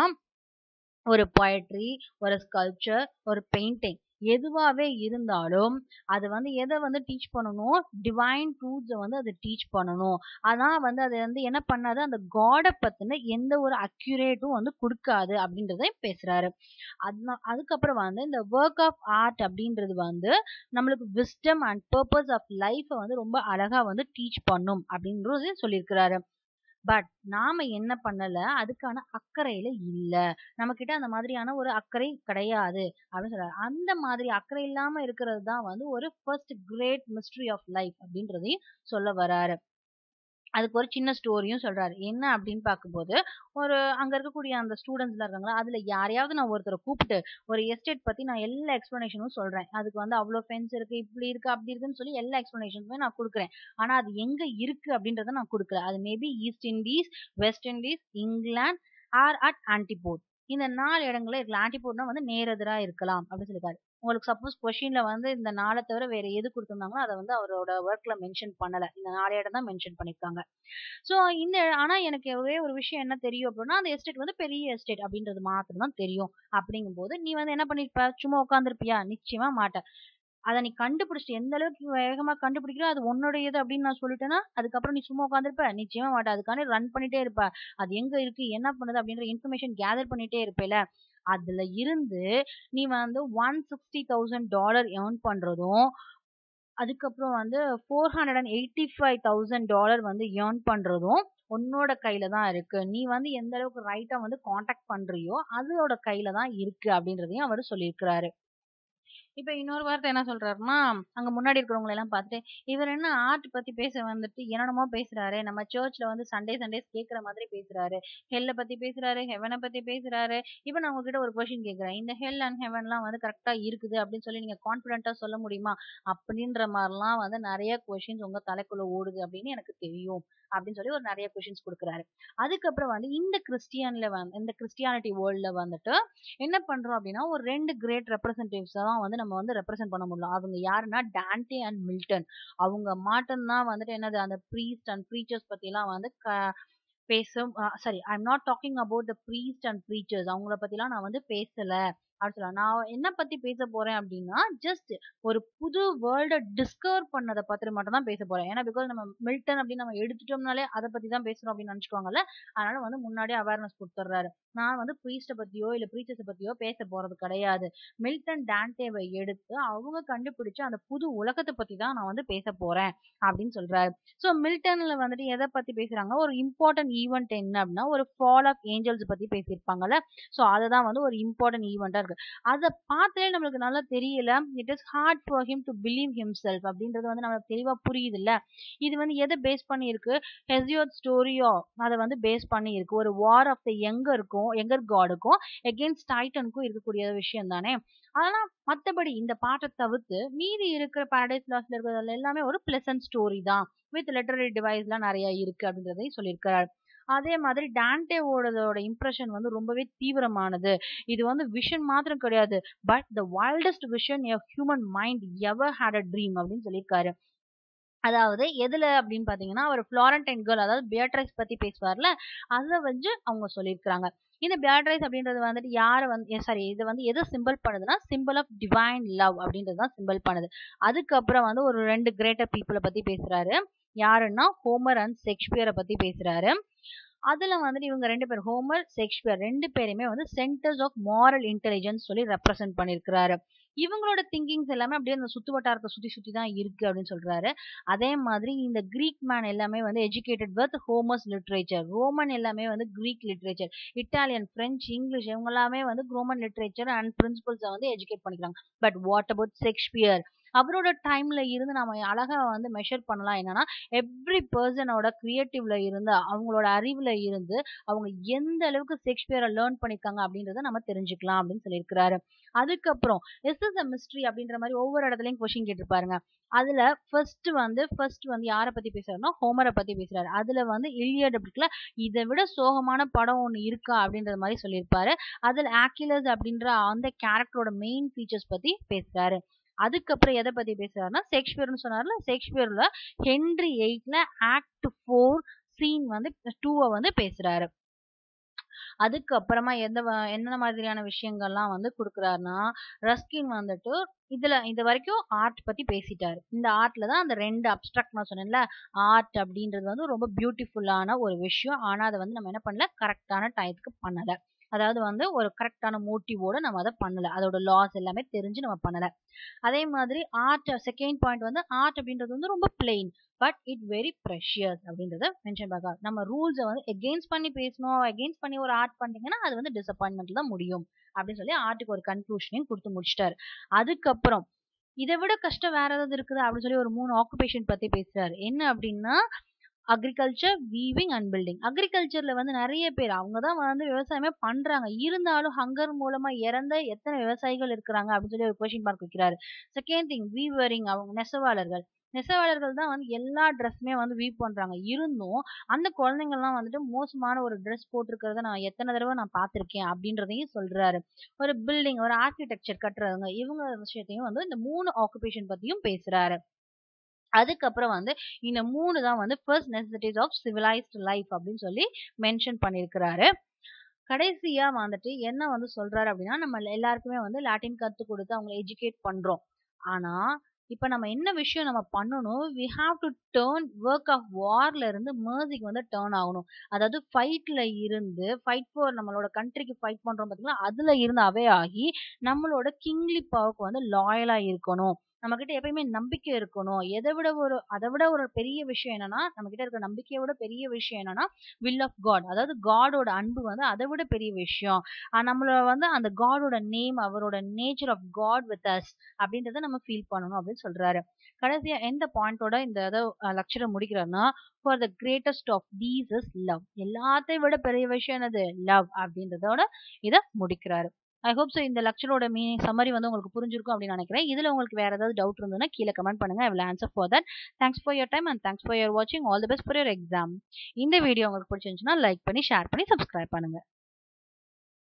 ஒரு பொயட்ரி, ஒரு ஸ்கல்ப்சர், ஒரு பெயிண்டிங் எதுவாவே இருந்தாலும் அது வந்து எதை வந்து டீச் பண்ணணும், டிவைன் ட்ரூத்ஸை வந்து அது டீச் பண்ணணும். அதான் வந்து அது வந்து என்ன பண்ணாது, அந்த காடை பத்தின எந்த ஒரு அக்யூரேட்டும் வந்து கொடுக்காது அப்படின்றத பேசுறாரு. அதுக்கப்புறம் வந்து இந்த ஒர்க் ஆஃப் ஆர்ட் அப்படின்றது வந்து நம்மளுக்கு விஸ்டம் அண்ட் பர்பஸ் ஆஃப் லைஃபை வந்து ரொம்ப அழகா வந்து டீச் பண்ணும் அப்படின்றது சொல்லியிருக்கிறாரு. பட் நாம என்ன பண்ணல, அதுக்கான அக்கறையில இல்ல. நம்ம கிட்ட அந்த மாதிரியான ஒரு அக்கறை கிடையாது அப்படின்னு சொல்றாரு. அந்த மாதிரி அக்கறை இல்லாம இருக்கிறது தான் வந்து ஒரு first great mystery of life அப்படின்றதையும் சொல்ல வராரு. அதுக்கு ஒரு சின்ன ஸ்டோரியும் சொல்றாரு. என்ன அப்படின்னு பார்க்கும்போது, ஒரு அங்க இருக்கக்கூடிய அந்த ஸ்டூடெண்ட்ஸ்லாம் இருக்காங்களா, அதுல யாரையாவது நான் ஒருத்தரை கூப்பிட்டு ஒரு எஸ்டேட் பத்தி நான் எல்லா எக்ஸ்பிளனேஷனும் சொல்றேன். அதுக்கு வந்து அவ்வளோ ஃபென்ஸ் இருக்கு, இப்படி இருக்கு, அப்படி இருக்குன்னு சொல்லி எல்லா எக்ஸ்பிளனேஷனுமே நான் கொடுக்குறேன். ஆனா அது எங்க இருக்கு அப்படின்றத நான் கொடுக்கல. அது maybe East Indies, West Indies, England or at antipode. இந்த 4 இடங்கள்ல இருக்கலாம். ஆன்டிபோட்னா வந்து நேரெதிரா இருக்கலாம் அப்படின்னு சொல்லியிருக்காரு. உங்களுக்கு சப்போஸ் கொஸ்டின்ல வந்து இந்த 4 தவிர வேற எது கொடுத்திருந்தாங்களோ அதை வந்து அவரோட ஒர்க்ல மென்ஷன் பண்ணல. இந்த 4 இடம் தான் மென்ஷன் பண்ணிருக்காங்க. சோ ஆனா எனக்கு ஒரே ஒரு விஷயம் என்ன தெரியும் அப்படின்னா, அந்த எஸ்டேட் வந்து பெரிய எஸ்டேட் அப்படின்றது மாத்திரம் தான் தெரியும். அப்படிங்கும்போது நீ வந்து என்ன பண்ணிருப்ப, சும்மா உட்காந்துருப்பியா? நிச்சயமா மாட்ட. அத நீ கண்டுபிடிச்சிட்டு எந்த அளவுக்கு வேகமா கண்டுபிடிக்கிறோ அது உன்னுடையது அப்படின்னு நான் சொல்லிட்டேன்னா, அதுக்கப்புறம் நீ சும்மா உட்காந்துருப்ப? நிச்சயமா மாட்ட. அதுக்காண்டி ரன் பண்ணிட்டே இருப்ப. அது எங்க இருக்கு, என்ன பண்ணுது அப்படின்ற இன்ஃபர்மேஷன் கேதர் பண்ணிட்டே இருப்பேல. அதுல இருந்து நீ வந்து $160,000 earn பண்றதும், அதுக்கப்புறம் வந்து $485,000 வந்து earn பண்றதும் உன்னோட கையில தான் இருக்கு. நீ வந்து எந்த அளவுக்கு ரைட்டா வந்து கான்டாக்ட் பண்றியோ அதோட கையில தான் இருக்கு அப்படின்றதையும் அவரு சொல்லியிருக்கிறாரு. இப்ப இன்னொரு வார்த்தை என்ன சொல்றாருன்னா, அங்க முன்னாடி இருக்கிறவங்களை எல்லாம் பார்த்துட்டு, இவர் என்ன ஆர்ட் பத்தி பேச வந்துட்டு என்னென்னமோ பேசுறாரு. நம்ம சர்ச்ல வந்து சண்டேஸ் கேட்கிற மாதிரி பேசுறாரு. ஹெல்ல பத்தி பேசுறாரு, ஹெவனை பத்தி பேசுறாரு. இப்ப நான் உங்ககிட்ட ஒரு கொஸ்டின் கேட்கிறேன். இந்த ஹெல் அண்ட் ஹெவன்லாம் வந்து கரெக்டா இருக்குது அப்படின்னு சொல்லி நீங்க கான்பிடென்ட்டா சொல்ல முடியுமா? அப்படின்ற மாதிரிலாம் வந்து நிறைய கொஸ்டின்ஸ் உங்க தலைக்குள்ள ஓடுது அப்படின்னு எனக்கு தெரியும் அப்படின்னு சொல்லி ஒரு நிறைய கொஸ்டின்ஸ் கொடுக்குறாரு. அதுக்கப்புறம் வந்து இந்த கிறிஸ்டியானிட்டி வேர்ல்ட்ல வந்துட்டு என்ன பண்றோம் அப்படின்னா, ஒரு 2 கிரேட் ரெப்ரசன்டேட்டிவ்ஸ் தான் வந்து நம்ம வந்து ரெப்ரசென்ட் பண்ண முடியும். அவங்க யாருன்னா டான்டே அண்ட் மில்டன். அவங்க மாட்டம் தான் வந்துட்டு என்னது, அந்த ப்ரீஸ்ட் அண்ட் ப்ரீச்சர்ஸ் பத்தி எல்லாம் வந்து பேசும். Sorry, I am not talking about the priest and preachers. அவங்கள பத்திலாம் நான் வந்து பேசல அப்படின்னு சொல்லலாம். நான் என்ன பத்தி பேச போறேன் அப்படின்னா, ஜஸ்ட் ஒரு புது வேர்ல்ட டிஸ்கவர் பண்ணதை பத்தி மட்டும் தான் பேச போறேன். ஏன்னா பிகாஸ் நம்ம மில்டன் அப்படின்னு நம்ம எடுத்துட்டோம்னாலே அதை பத்தி தான் பேசுறோம் அப்படின்னு நினைச்சுக்குவாங்கல்ல. அதனால வந்து முன்னாடியே அவேர்னஸ் கொடுத்துட்றாரு. நான் வந்து ப்ரீஸ்ட பத்தியோ இல்ல ப்ரீச்சர்ஸ பத்தியோ பேச போறது கிடையாது. மில்டன் டான்டேவை எடுத்து அவங்க கண்டுபிடிச்ச அந்த புது உலகத்தை பத்தி தான் நான் வந்து பேச போறேன் அப்படின்னு சொல்றாரு. சோ மில்டன்ல வந்துட்டு எதை பத்தி பேசுறாங்க, ஒரு இம்பார்ட்டன்ட் ஈவெண்ட் என்ன அப்படின்னா, ஒரு ஃபால் ஆஃப் ஏஞ்சல்ஸ் பத்தி பேசியிருப்பாங்கல்ல. சோ அதுதான் வந்து ஒரு இம்பார்ட்டன்ட் ஈவெண்டா இருக்கு. அதை பார்த்தாலே நம்மளுக்கு நல்லா தெரியல, it is hard for him to believe himself அப்படின்றது வந்து நம்மளுக்கு தெளிவா புரியுது இல்ல. இது வந்து எதை பேஸ் பண்ணி இருக்கு, ஹெசியோட் ஸ்டோரியோ அதை வந்து பேஸ் பண்ணி இருக்கு. ஒரு வார் ஆஃப் த யங்கர் காடுக்கும் எகெயின்ஸ்ட் டைட்டனுக்கும் இருக்கக்கூடிய விஷயம் தானே. ஆனா மத்தபடி இந்த பாட்டை தவிர்த்து மீதி இருக்கிற பாரடைஸ் லாஸ்ட்ல இருக்கிறதுல எல்லாமே ஒரு பிளசன்ட் ஸ்டோரி தான், வித் லிட்டரரி டிவைஸ் எல்லாம் நிறைய இருக்கு அப்படின்றதையும் சொல்லியிருக்கிறார். அதே மாதிரி டான்டேவோடதோட இம்ப்ரெஷன் வந்து ரொம்பவே தீவிரமானது. இது வந்து விஷன் மாத்திரம் கிடையாது, but the wildest vision a human mind ever had a dream அப்படின்னு சொல்லியிருக்காரு. அதாவது எதுல அப்படின்னு பாத்தீங்கன்னா, ஒரு ஃப்ளாரண்டைன் கேர்ள், அதாவது பியாட்ரைஸ் பத்தி பேசுவார்ல, அத வந்து அவங்க சொல்லியிருக்காங்க. இந்த பியாட்ரைஸ் அப்படின்றது வந்துட்டு யார வந்து சாரி, இது வந்து எது சிம்பிள் பண்ணுதுன்னா, சிம்பிள் ஆஃப் டிவைன் லவ் அப்படின்றது தான் சிம்பிள் பண்ணுது. அதுக்கப்புறம் வந்து ஒரு 2 கிரேட்டர் பீப்புள பத்தி பேசுறாரு. யாருன்னா ஹோமர் அண்ட் ஷேக்ஸ்பியரை பத்தி பேசுறாரு. அதுல வந்துட்டு இவங்க 2 பேர், ஹோமர், ஷேக்ஸ்பியர் 2 பேருமே வந்து சென்டர்ஸ் ஆஃப் மாரல் இன்டெலிஜென்ஸ் சொல்லி ரெப்ரசென்ட் பண்ணியிருக்கிறாரு. இவங்களோட திங்கிங்ஸ் எல்லாமே அப்படியே அந்த சுத்து வட்டாரத்தை சுத்தி சுத்தி தான் இருக்கு அப்படின்னு சொல்றாரு. அதே மாதிரி இந்த கிரீக் மேன் எல்லாமே வந்து educated with Homer's literature. Roman எல்லாமே வந்து Greek literature. Italian, French, English இவங்க எல்லாமே வந்து ரோமன் லிட்ரேச்சர் அண்ட் பிரின்சிபல்ஸை வந்து எஜுகேட் பண்ணிக்கிறாங்க. But what about Shakespeare? அவரோட டைம்ல இருந்து நம்ம அழகா வந்து மெஷர் பண்ணலாம். என்னன்னா, எவ்ரி பர்சனோட கிரியேட்டிவ்ல இருந்து, அவங்களோட அறிவுல இருந்து அவங்க எந்த அளவுக்கு ஷேக்ஸ்பியரை லேர்ன் பண்ணிருக்காங்க அப்படின்றத நம்ம தெரிஞ்சுக்கலாம் அப்படின்னு சொல்லியிருக்கிறாரு. அதுக்கப்புறம் இஸ் இஸ் அ மிஸ்ட்ரி அப்படின்ற மாதிரி ஒவ்வொரு இடத்துலயும் கொஸ்டின் கேட்டிருப்பாருங்க. அதுல ஃபர்ஸ்ட் வந்து யார பத்தி பேசுறாருன்னா, ஹோமரை பத்தி பேசுறாரு. அதுல வந்து இலியட் அப்படிக்கல, இதை விட சோகமான படம் ஒண்ணு இருக்கா அப்படின்ற மாதிரி சொல்லியிருப்பாரு. அதுல ஆக்கிலஸ் அப்படின்ற அந்த கேரக்டரோட மெயின் ஃபீச்சர்ஸ் பத்தி பேசுறாரு. அதுக்கப்புறம் எதை பத்தி பேசுறாருன்னா, ஷேக்ஸ்பியர்னு சொன்னார்ல, ஷேக்ஸ்பியர்ல ஹென்றி எயிட்ல ஆக்ட் 4 சீன் வந்து 2 வந்து பேசுறாரு. அதுக்கப்புறமா என்ன மாதிரியான விஷயங்கள்லாம் வந்து குடுக்குறாருன்னா, ரஸ்கின் வந்துட்டு இது வரைக்கும் ஆர்ட் பத்தி பேசிட்டாரு. இந்த ஆர்ட்ல தான் அந்த 2 அப்ஸ்ட்ராக்ட் நான் சொன்னேன்ல, ஆர்ட் அப்படின்றது வந்து ரொம்ப பியூட்டிஃபுல்லான ஒரு விஷயம். ஆனா அத வந்து நம்ம என்ன பண்ணல, கரெக்ட்டான டயத்துக்கு பண்ணல. அதாவது வந்து ஒரு கரெக்ட்டான மோட்டிவோட நம்ம அத பண்ணல. அதோட லாஸ் எல்லாமே தெரிஞ்சு நம்ம பண்ணல. அதே மாதிரி செகண்ட் பாயிண்ட் வந்து ஆர்ட் அப்படின்றது வந்து ரொம்ப plain, but it very precious அப்படின்றத மென்ஷன் பண்ணாங்க. நம்ம ரூல்ஸை வந்து எகெயின்ஸ்ட் பண்ணி பேசணும், எகெயின்ஸ்ட் பண்ணி ஒரு ஆர்ட் பண்ணீங்கன்னா அது வந்து டிசப்பாயின்மெண்ட்ல தான் முடியும் அப்படின்னு சொல்லி ஆர்ட்டுக்கு ஒரு கன்க்ளூஷனையும் கொடுத்து முடிச்சிட்டாரு. அதுக்கப்புறம் இதை விட கஷ்டம் வேற ஏதாவது இருக்குதா அப்படின்னு சொல்லி ஒரு 3 ஆக்குபேஷன் பத்தி பேசுறாரு. என்ன அப்படின்னா, அக்ரிகல்ச்சர், வீவிங் அண்ட் பில்டிங். அக்ரிகல்ச்சர்ல வந்து நிறைய பேர் அவங்க தான் வந்து விவசாயமே பண்றாங்க. இருந்தாலும் ஹங்கர் மூலமா இறந்த எத்தனை விவசாயிகள் இருக்கிறாங்க அப்படின்னு சொல்லி ஒரு கொஸ்டின் மார்க் வைக்கிறாரு. Second thing, weavering. அவங்க நெசவாளர்கள். நெசவாளர்கள் தான் வந்து எல்லா ட்ரெஸ்ஸுமே வந்து வீவ் பண்றாங்க. இருந்தும் அந்த குழந்தைங்கள்லாம் வந்துட்டு மோசமான ஒரு ட்ரெஸ் போட்டிருக்கிறத நான் எத்தனை தடவை நான் பார்த்திருக்கேன் அப்படின்றதையும் சொல்றாரு. ஒரு பில்டிங், ஒரு ஆர்கிடெக்சர் கட்டுறவங்க, இவங்க விஷயத்தையும் வந்து இந்த 3 ஆக்குபேஷன் பத்தியும் பேசுறாரு. அதுக்கப்புறம் வந்து இந்த 3 தான் வந்து first necessities of civilised life அப்படின்னு சொல்லி மென்ஷன் பண்ணியிருக்கிறாரு. கடைசியா வந்துட்டு என்ன வந்து சொல்றாரு அப்படின்னா, நம்ம எல்லாருக்குமே வந்து லாட்டின் கத்து கொடுத்து அவங்களை எஜுகேட் பண்றோம். ஆனா இப்ப நம்ம என்ன விஷயம் நம்ம பண்ணணும், we have to turn work of வார்ல இருந்து மர்சிக்கு வந்து டேர்ன் ஆகணும். அதாவது ஃபைட் ஃபார் நம்மளோட கண்ட்ரிக்கு ஃபைட் பண்றோம் பாத்தீங்களா, அதுல இருந்து அவே ஆகி நம்மளோட கிங்லி பவருக்கு வந்து லாயலா இருக்கணும். நம்ம கிட்ட எப்பயுமே நம்பிக்கை இருக்கணும். அதை விட ஒரு பெரிய விஷயம் என்னன்னா, நம்ம கிட்ட இருக்கிற நம்பிக்கையை விட பெரிய விஷயம் என்னன்னா, வில் ஆஃப் காட், அதாவது காடோட அன்பு வந்து அதை விட பெரிய விஷயம். நம்மள வந்து அந்த காடோட நேம், அவரோட nature of God with us அப்படின்றத நம்ம ஃபீல் பண்ணணும் அப்படின்னு சொல்றாரு. கடைசியா எந்த பாயிண்டோட இந்த லெக்சரை முடிக்கிறாருன்னா, for the greatest of these is love. எல்லாத்தையும் விட பெரிய விஷயம் என்னது, லவ் அப்படின்றதோட இதை முடிக்கிறாரு. ஐ ஹோப் ஸோ இந்த லெக்சரோட சம்மரி வந்து உங்களுக்கு புரிஞ்சிருக்கும் அப்படின்னு நினைக்கிறேன். இதுல உங்களுக்கு வேற ஏதாவது டவுட் இருந்ததுன்னா கீழே கமெண்ட் பண்ணுங்க. I will answer for that. Thanks for your time and thanks for your வாட்சிங். All the best for your exam. இந்த வீடியோ உங்களுக்கு பிடிச்சிருந்துச்சுன்னா லைக் பண்ணி, ஷேர் பண்ணி, சப்ஸ்கிரைப் பண்ணுங்க.